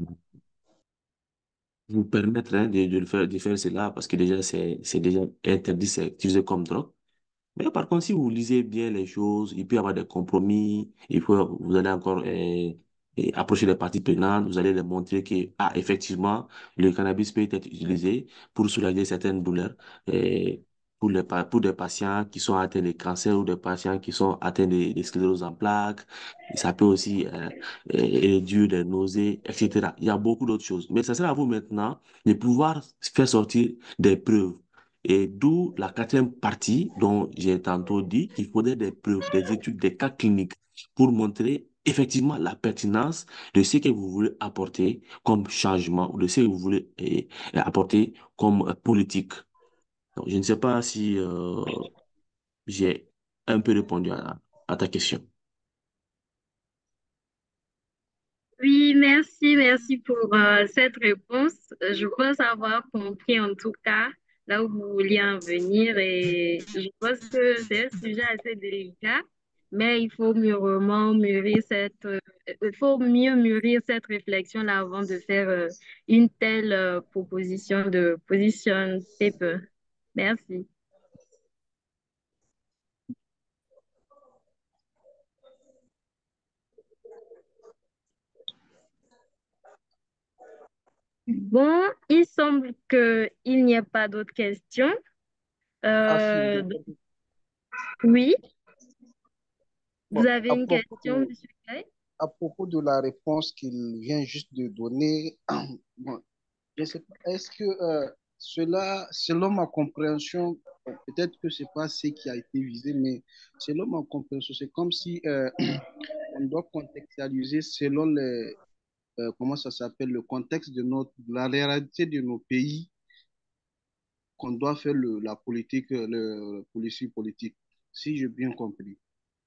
vous permettre hein, de faire cela parce que déjà, c'est déjà interdit, c'est utilisé comme drogue. Mais par contre, si vous lisez bien les choses, il peut y avoir des compromis, vous allez encore approcher les parties prenantes, vous allez leur montrer que, ah, effectivement, le cannabis peut être utilisé pour soulager certaines douleurs, et pour des patients qui sont atteints de cancer ou des patients qui sont atteints de sclérose en plaques. Et ça peut aussi réduire les nausées, etc. Il y a beaucoup d'autres choses. Mais ça sera à vous maintenant de pouvoir faire sortir des preuves. Et d'où la quatrième partie dont j'ai tantôt dit qu'il faudrait des preuves, des études, des cas cliniques pour montrer effectivement la pertinence de ce que vous voulez apporter comme changement ou de ce que vous voulez apporter comme politique. Donc, je ne sais pas si j'ai un peu répondu à ta question. Oui, merci pour cette réponse. Je pense avoir compris en tout cas là où vous vouliez en venir et je pense que c'est un sujet assez délicat, mais il faut mieux mûrir cette réflexion-là avant de faire une telle proposition de position paper. Merci. Bon, il semble qu'il n'y ait pas d'autres questions. Afi, Euh, oui, vous bon, avez une question, Monsieur Gay? à propos de la réponse qu'il vient juste de donner, bon, je sais pas, est-ce que cela, selon ma compréhension, bon, peut-être que c'est pas ce qui a été visé, mais selon ma compréhension, c'est comme si on doit contextualiser selon comment ça s'appelle, le contexte de la réalité de nos pays, qu'on doit faire la politique, le policy politique, si j'ai bien compris.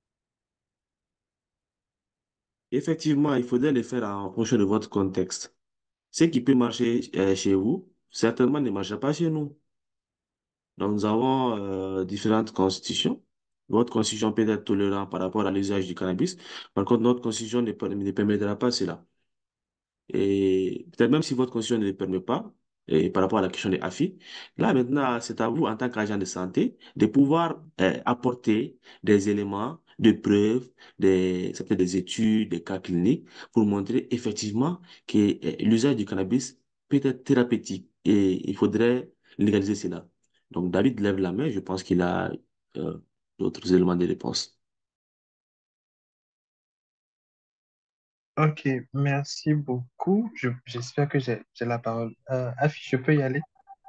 Effectivement, il faudrait le faire en fonction de votre contexte. Ce qui peut marcher chez vous, certainement ne marchera pas chez nous. Donc, nous avons différentes constitutions. Votre constitution peut être tolérante par rapport à l'usage du cannabis. Par contre, notre constitution ne permettra pas cela. Et peut-être même si votre constitution ne le permet pas, et par rapport à la question des AFI, là maintenant, c'est à vous, en tant qu'agent de santé, de pouvoir apporter des éléments de preuve, ça peut être des études, des cas cliniques, pour montrer effectivement que l'usage du cannabis peut être thérapeutique et il faudrait légaliser cela. Donc, David lève la main, je pense qu'il a euh, d'autres éléments de réponse. Ok, merci beaucoup. J'espère que j'ai la parole. Afi, je peux y aller?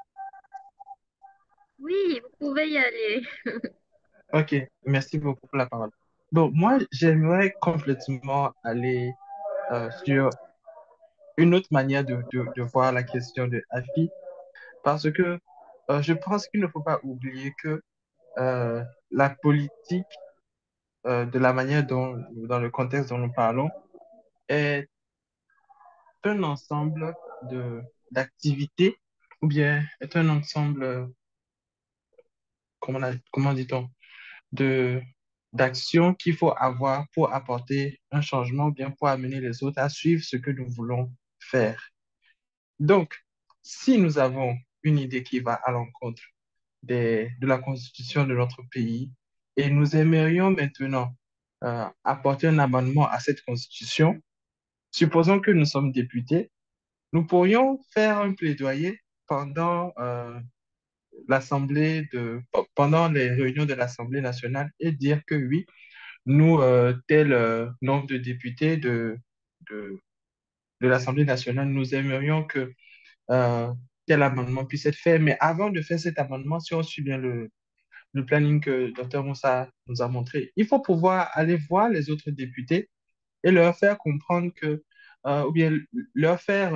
Oui, vous pouvez y aller. Ok, merci beaucoup pour la parole. Bon, moi, j'aimerais complètement aller sur une autre manière de voir la question de Afi, parce que je pense qu'il ne faut pas oublier que euh, la politique, de la manière dans le contexte dont nous parlons, est un ensemble d'activités ou bien est un ensemble, comment dit-on, de, d'actions qu'il faut avoir pour apporter un changement ou bien pour amener les autres à suivre ce que nous voulons faire. Donc, si nous avons une idée qui va à l'encontre de la constitution de notre pays et nous aimerions maintenant apporter un amendement à cette constitution, supposons que nous sommes députés, nous pourrions faire un plaidoyer pendant pendant les réunions de l'Assemblée nationale et dire que oui, nous, tel nombre de députés de, de l'Assemblée nationale, nous aimerions que tel amendement puisse être fait. Mais avant de faire cet amendement, si on suit bien le planning que Dr Moussa nous a montré, il faut pouvoir aller voir les autres députés et leur faire comprendre ou bien leur faire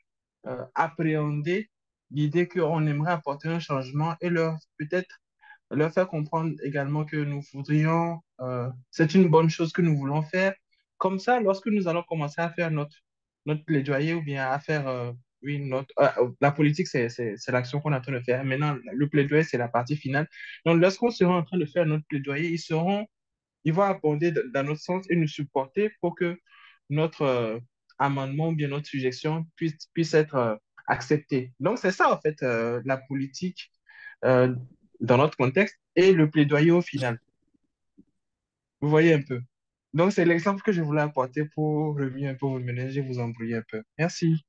appréhender l'idée qu'on aimerait apporter un changement et leur peut-être leur faire comprendre également que nous voudrions, c'est une bonne chose que nous voulons faire. Comme ça, lorsque nous allons commencer à faire notre plaidoyer ou bien à faire, oui, la politique, c'est l'action qu'on est en train de faire. Maintenant, le plaidoyer, c'est la partie finale. Donc, lorsqu'on sera en train de faire notre plaidoyer, ils vont abonder dans notre sens et nous supporter pour que notre amendement ou bien notre suggestion puisse être acceptée. Donc, c'est ça, en fait, la politique euh, dans notre contexte et le plaidoyer au final. Vous voyez un peu. Donc, c'est l'exemple que je voulais apporter pour revenir un peu vous ménager, vous embrouiller un peu. Merci.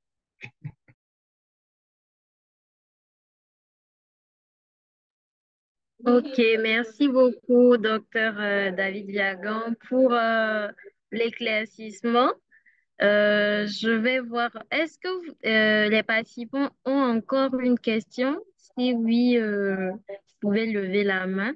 Ok, merci beaucoup, docteur David Yagan, pour l'éclaircissement. Je vais voir, est-ce que les participants ont encore une question? Si oui, vous pouvez lever la main.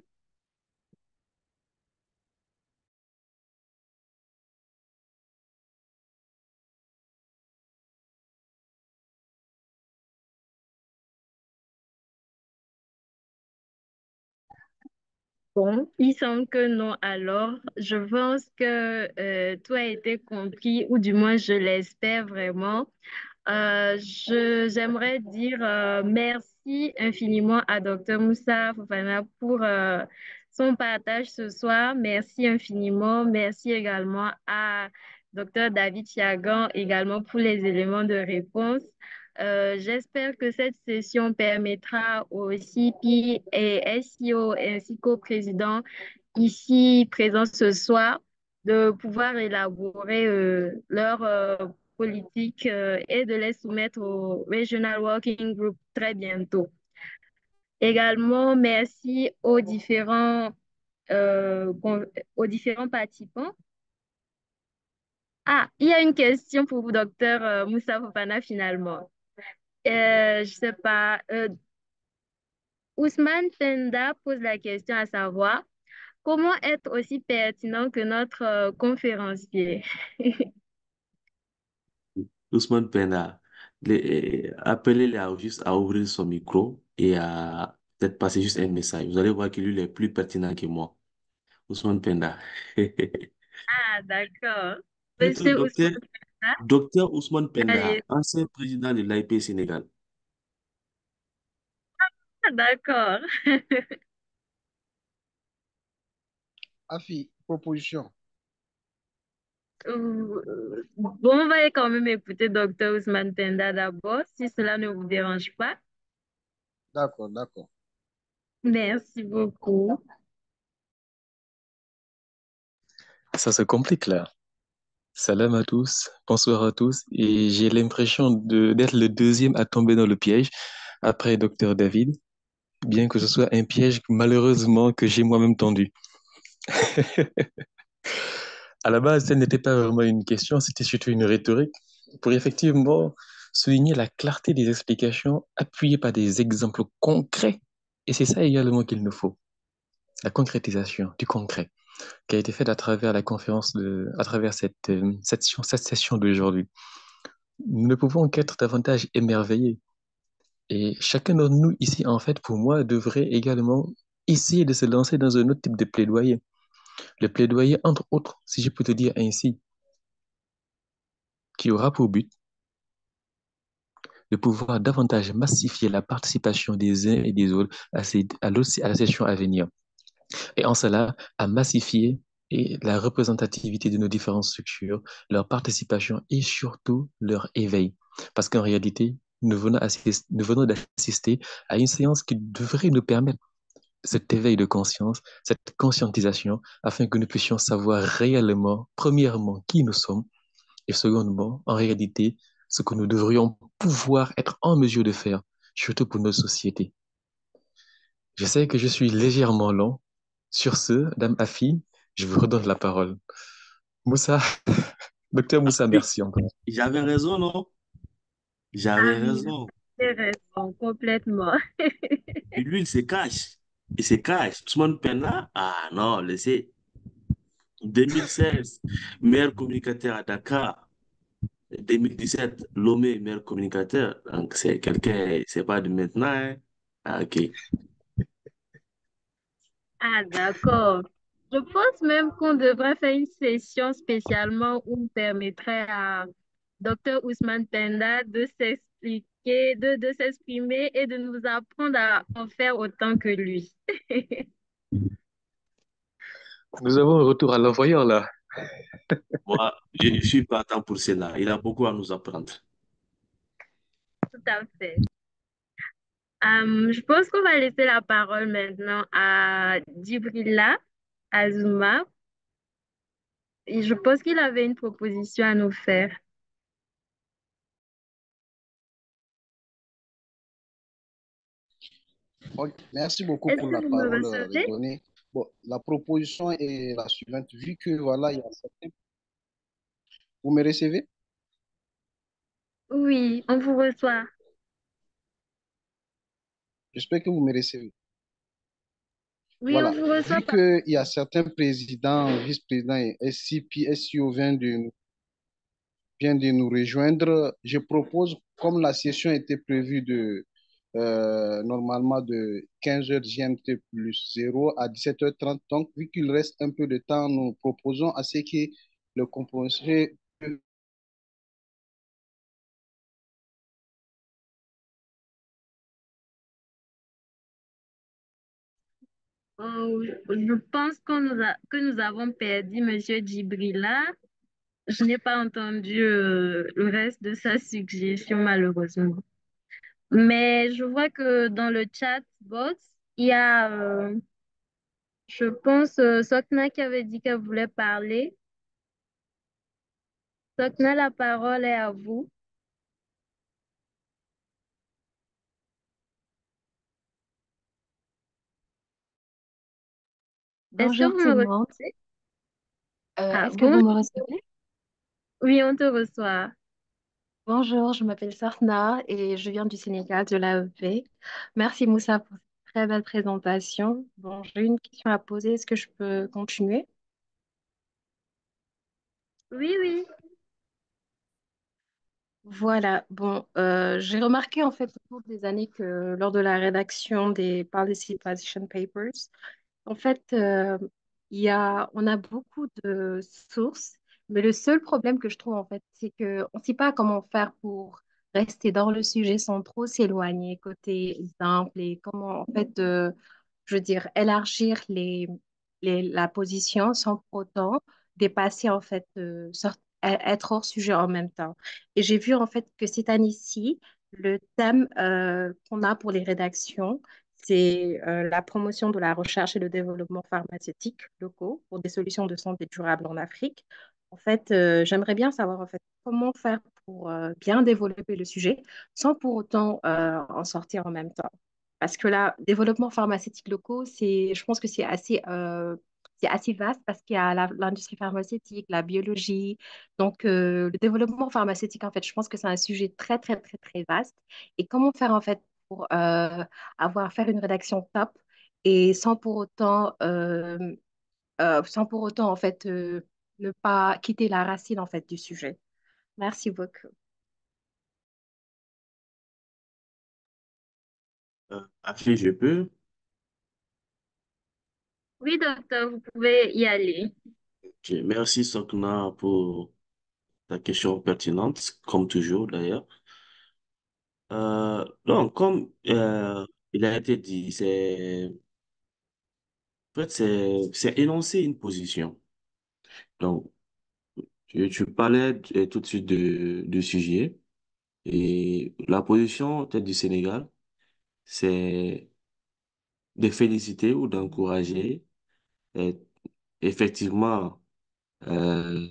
Bon, il semble que non. Alors, je pense que tout a été compris, ou du moins, je l'espère vraiment. J'aimerais dire merci infiniment à Dr Moussa Fofana pour son partage ce soir. Merci infiniment. Merci également à Dr David Chiagan également pour les éléments de réponse. J'espère que cette session permettra au CP et SEO ainsi qu'au président ici présent ce soir de pouvoir élaborer leur politique et de les soumettre au Regional Working Group très bientôt. Également, merci aux différents participants. Ah, il y a une question pour vous, docteur Moussa Fofana, finalement. Je sais pas, Ousmane Penda pose la question à savoir, comment être aussi pertinent que notre conférencier? Ousmane Penda, appelez-le juste à ouvrir son micro et à peut-être passer juste un message. Vous allez voir que lui, il est plus pertinent que moi. Ousmane Penda. Ah, d'accord. Maître Monsieur docteur, Ousmane Penda, docteur Ousmane allez. Penda, ancien président de l'AIP Sénégal. Ah, d'accord. Afi, proposition. Bon, on va quand même écouter Docteur Ousmane Penda d'abord, si cela ne vous dérange pas. D'accord, d'accord. Merci beaucoup. Ça se complique là. Salam à tous, bonsoir à tous. Et j'ai l'impression d'être le deuxième à tomber dans le piège après Docteur David, bien que ce soit un piège malheureusement que j'ai moi-même tendu. À la base, ce n'était pas vraiment une question, c'était surtout une rhétorique pour effectivement souligner la clarté des explications appuyées par des exemples concrets. Et c'est ça également qu'il nous faut, la concrétisation du concret, qui a été faite à travers la conférence, à travers cette session d'aujourd'hui. Nous ne pouvons qu'être davantage émerveillés. Et chacun de nous ici, en fait, pour moi, devrait également essayer de se lancer dans un autre type de plaidoyer. Le plaidoyer, entre autres, si je peux te dire ainsi, qui aura pour but de pouvoir davantage massifier la participation des uns et des autres à la session à venir. Et en cela, à massifier la représentativité de nos différentes structures, leur participation et surtout leur éveil. Parce qu'en réalité, nous venons d'assister à une séance qui devrait nous permettre cet éveil de conscience, cette conscientisation, afin que nous puissions savoir réellement, premièrement, qui nous sommes, et secondement, en réalité, ce que nous devrions pouvoir être en mesure de faire, surtout pour nos sociétés. Je sais que je suis légèrement long. Sur ce, Dame Afi, je vous redonne la parole. Moussa, docteur Moussa, Oui, merci encore. j'avais raison, non? Ah J'avais oui, raison. vous avez raison, complètement. Et lui, il se cache. Il se cache. Ousmane Penda, ah non, laissez. 2016, meilleur communicateur à Dakar. 2017, Lomé, meilleur communicateur. Donc, c'est quelqu'un, c'est pas de maintenant, hein. Ah, ok. Ah, d'accord. Je pense même qu'on devrait faire une session spécialement où on permettrait à Dr Ousmane Penda de s'expliquer, de s'exprimer et de nous apprendre à en faire autant que lui. Nous avons un retour à l'envoyeur là. Moi, je suis partant pour cela. Il a beaucoup à nous apprendre. Tout à fait. Je pense qu'on va laisser la parole maintenant à Djibrila Azuma. Et je pense qu'il avait une proposition à nous faire. Ok, merci beaucoup Est-ce pour que la vous me parole recevez? redonnée. Bon, la proposition est la suivante. Vu que voilà, il y a certains... Vous me recevez? Oui, on vous reçoit. J'espère que vous me recevez. Oui, on Voilà. vous reçoit Vu pas. qu'il y a certains présidents, vice-présidents et SCP, SEO vient de nous rejoindre, je propose, comme la session était prévue normalement de 15h GMT plus 0 à 17h30, donc vu qu'il reste un peu de temps, nous proposons à ce que le compromis. Je pense que nous avons perdu Monsieur Djibrila. Je n'ai pas entendu le reste de sa suggestion, malheureusement. Mais je vois que dans le chat box, il y a, je pense, Sokna qui avait dit qu'elle voulait parler. Sokna, la parole est à vous. Est-ce que Bonjour vous tout me le monde. recevez? Ah, Est-ce que bonjour. vous me recevez? Oui, on te reçoit. Bonjour, je m'appelle Sarna et je viens du Sénégal, de l'AEV. Merci Moussa pour cette très belle présentation. Bon, j'ai une question à poser. Est-ce que je peux continuer? Oui, oui. Voilà, bon, j'ai remarqué en fait au cours des années que lors de la rédaction des Policy Position Papers, en fait, on a beaucoup de sources, mais le seul problème que je trouve, en fait, c'est qu'on ne sait pas comment faire pour rester dans le sujet sans trop s'éloigner côté exemple et comment, en fait, je veux dire, élargir la position sans pour autant dépasser, en fait, être hors sujet en même temps. Et j'ai vu, en fait, que cette année-ci, le thème qu'on a pour les rédactions, c'est la promotion de la recherche et le développement pharmaceutique locaux pour des solutions de santé durable en Afrique. En fait, j'aimerais bien savoir en fait comment faire pour bien développer le sujet sans pour autant en sortir en même temps. Parce que là, développement pharmaceutique locaux, je pense que c'est assez vaste parce qu'il y a l'industrie pharmaceutique, la biologie. Donc, le développement pharmaceutique, en fait, je pense que c'est un sujet très, très, très, très vaste. Et comment faire en fait pour faire une rédaction top et sans pour autant en fait ne pas quitter la racine en fait du sujet. Merci beaucoup. Afin, je peux. Oui, docteur, vous pouvez y aller. Ok, merci Sokna pour ta question pertinente, comme toujours d'ailleurs. Donc, comme il a été dit, en fait, c'est énoncer une position. Donc, tu parlais tout de suite du sujet et la position peut-être du Sénégal, c'est de féliciter ou d'encourager euh, effectivement euh,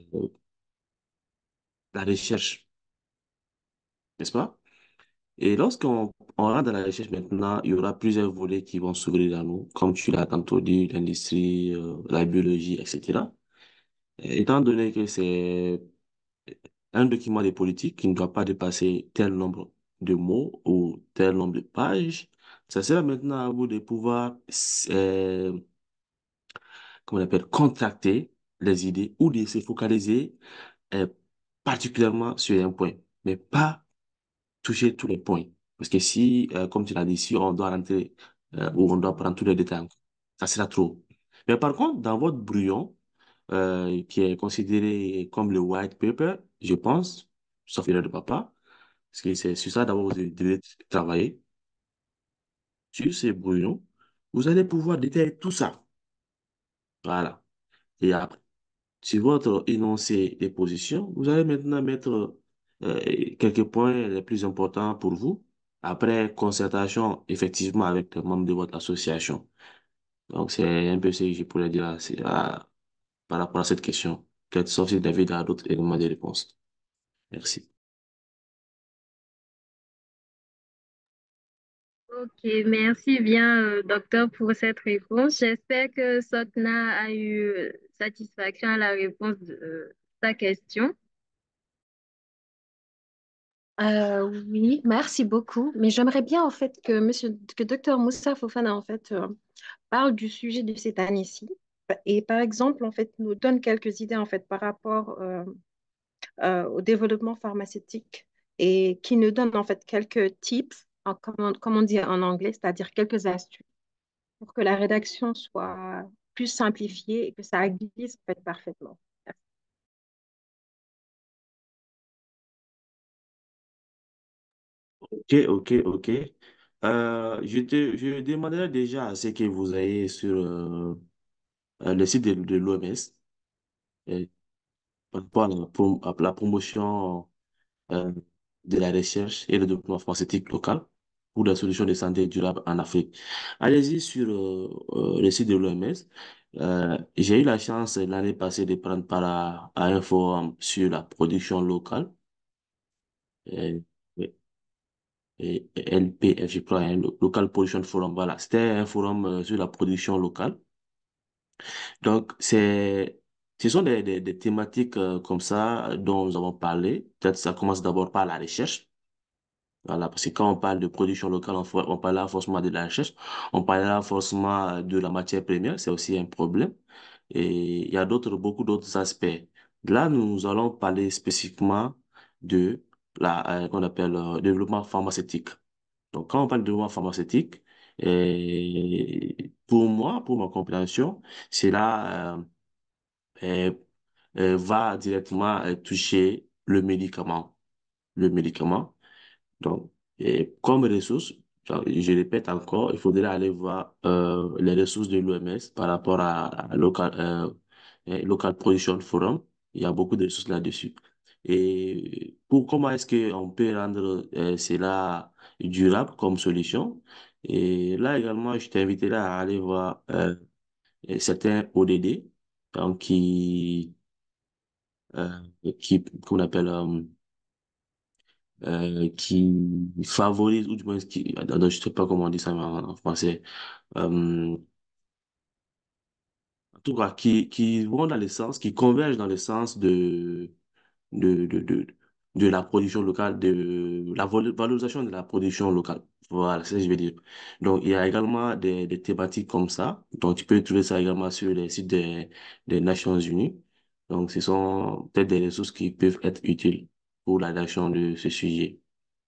la recherche, n'est-ce pas? Et lorsqu'on rentre dans la recherche maintenant, il y aura plusieurs volets qui vont s'ouvrir à nous, comme tu l'as tantôt dit, l'industrie, la biologie, etc. Et étant donné que c'est un document de politique qui ne doit pas dépasser tel nombre de mots ou tel nombre de pages, ça sera maintenant à vous de pouvoir, comment on appelle, contracter les idées ou de se focaliser euh, particulièrement sur un point, mais pas toucher tous les points. Parce que si, comme tu l'as dit, si on doit rentrer ou on doit prendre tous les détails, Ça sera trop. Mais par contre, dans votre brouillon, qui est considéré comme le white paper, je pense, sauf erreur de papa, parce que c'est sur ça d'abord vous devez travailler, sur ces brouillons, vous allez pouvoir détailler tout ça. Voilà. Et après, sur votre énoncé des positions, vous allez maintenant mettre quelques points les plus importants pour vous, après concertation effectivement avec les membres de votre association. Donc, c'est un peu ce que je pourrais dire par rapport à cette question. Peut-être sauf si David a d'autres éléments de réponse. Merci. Ok, merci bien, docteur, pour cette réponse. J'espère que Sotna a eu satisfaction à la réponse de sa question. Oui, merci beaucoup. Mais j'aimerais bien en fait que Dr Moussa Fofana en fait parle du sujet de cette année-ci et par exemple en fait nous donne quelques idées en fait par rapport au développement pharmaceutique et qui nous donne en fait quelques tips, comme on dit en anglais, c'est-à-dire quelques astuces pour que la rédaction soit plus simplifiée et que ça glisse en fait parfaitement. Ok, ok, ok. Je demanderai déjà à ce que vous ayez sur le site de l'OMS par rapport à à la promotion euh, de la recherche et le développement pharmaceutique local pour la solution de santé durable en Afrique. Allez-y sur le site de l'OMS. J'ai eu la chance l'année passée de prendre part à un forum sur la production locale, euh, et LPF, je crois, hein, Local Pollution Forum. Voilà, c'était un forum sur la production locale. Donc, ce sont des thématiques comme ça dont nous avons parlé. Peut-être ça commence d'abord par la recherche. Voilà, parce que quand on parle de production locale, on parle là forcément de la recherche, on parle là forcément de la matière première, c'est aussi un problème. Et il y a beaucoup d'autres aspects. Là, nous allons parler spécifiquement de qu'on appelle développement pharmaceutique. Donc, quand on parle de développement pharmaceutique, pour moi, pour ma compréhension, cela euh, va directement toucher le médicament. Le médicament. Donc, et comme ressources, genre, je répète encore, il faudrait aller voir les ressources de l'OMS par rapport à Local Production Forum. Il y a beaucoup de ressources là-dessus. Et pour comment est-ce qu'on peut rendre cela durable comme solution? Et là également, je t'inviterai à aller voir certains ODD, donc euh, qu'on appelle qui favorise, ou du moins qui, attends, je sais pas comment on dit ça en français, en tout cas, qui vont dans le sens, qui convergent dans le sens de, de, de, de la production locale, de la valorisation de la production locale. Voilà, c'est ce que je veux dire. Donc, il y a également des thématiques comme ça. Donc, tu peux trouver ça également sur les sites des Nations Unies. Donc, ce sont peut-être des ressources qui peuvent être utiles pour la rédaction de ce sujet.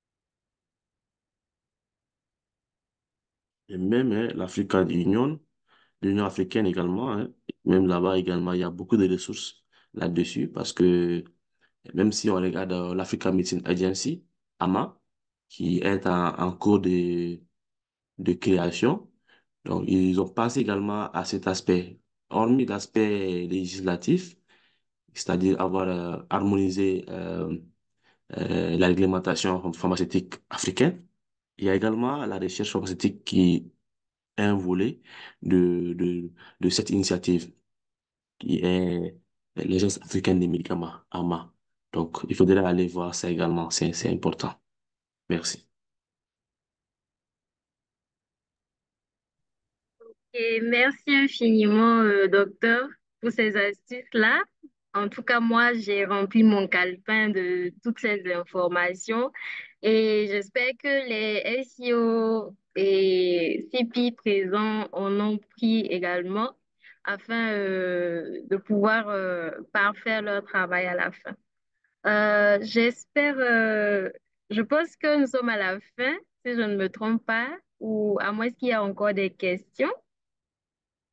Et même hein, l'African Union, l'Union africaine également, hein, même là-bas également, il y a beaucoup de ressources là-dessus parce que même si on regarde l'African Medicine Agency, AMA, qui est en cours de création, donc ils ont pensé également à cet aspect, hormis l'aspect législatif, c'est-à-dire avoir harmonisé la réglementation pharmaceutique africaine. Il y a également la recherche pharmaceutique qui est un volet de cette initiative qui est l'Agence africaine des médicaments, AMA. Donc, il faudrait aller voir ça également, c'est important. Merci. Et merci infiniment, docteur, pour ces astuces-là. En tout cas, moi, j'ai rempli mon calepin de toutes ces informations et j'espère que les SEO et CP présents en ont pris également afin de pouvoir parfaire leur travail à la fin. J'espère, je pense que nous sommes à la fin, si je ne me trompe pas, ou à moins qu'il y ait encore des questions.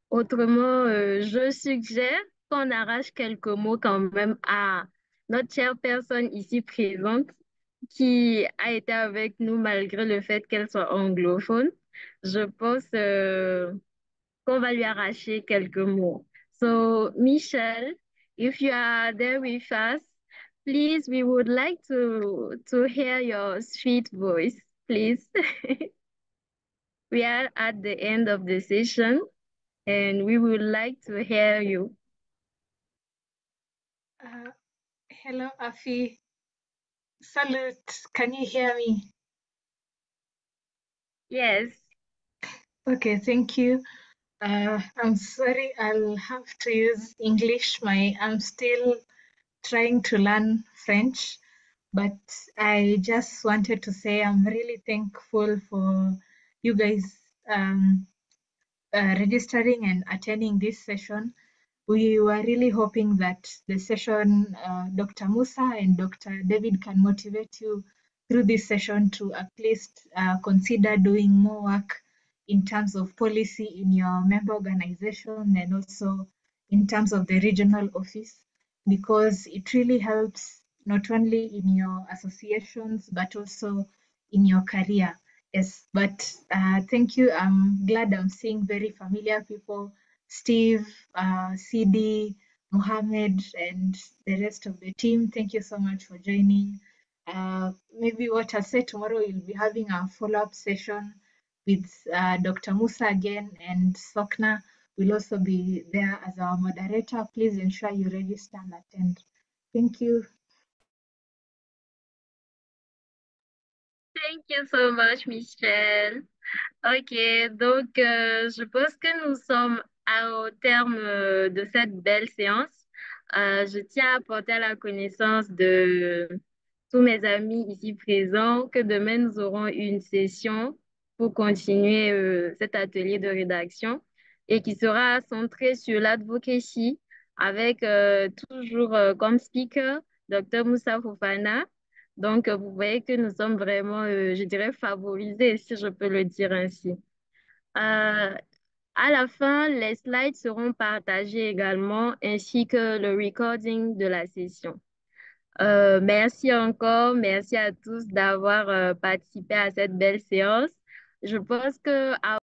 Autrement, je suggère qu'on arrache quelques mots quand même à notre chère personne ici présente qui a été avec nous malgré le fait qu'elle soit anglophone. Je pense qu'on va lui arracher quelques mots. So, Michelle, if you are there with us, please, we would like to hear your sweet voice, please. We are at the end of the session and we would like to hear you. Uh, Hello, Afi. Salute. Can you hear me? Yes. Okay, thank you. I'm sorry, I'll have to use English. I'm still trying to learn French, but I just wanted to say I'm really thankful for you guys um, registering and attending this session. We were really hoping that the session, Dr. Musa and Dr. David can motivate you through this session to at least consider doing more work in terms of policy in your member organization and also in terms of the regional office, because it really helps not only in your associations but also in your career. Yes, but thank you. I'm glad I'm seeing very familiar people, Steve, CD, Mohammed, and the rest of the team. Thank you so much for joining. Maybe what I'll say tomorrow, we'll be having a follow-up session with Dr. Musa again, and Sokna will also be there as our moderator. Please ensure you register and attend. Thank you. Thank you so much, Michelle. Ok, donc je pense que nous sommes au terme de cette belle séance. Je tiens à porter à la connaissance de tous mes amis ici présents que demain nous aurons une session pour continuer cet atelier de rédaction et qui sera centré sur l'advocacy avec toujours comme speaker Dr. Moussa Fofana. Donc, vous voyez que nous sommes vraiment, je dirais, favorisés, si je peux le dire ainsi. À la fin, les slides seront partagés également, ainsi que le recording de la session. Merci encore, merci à tous d'avoir participé à cette belle séance. Je pense que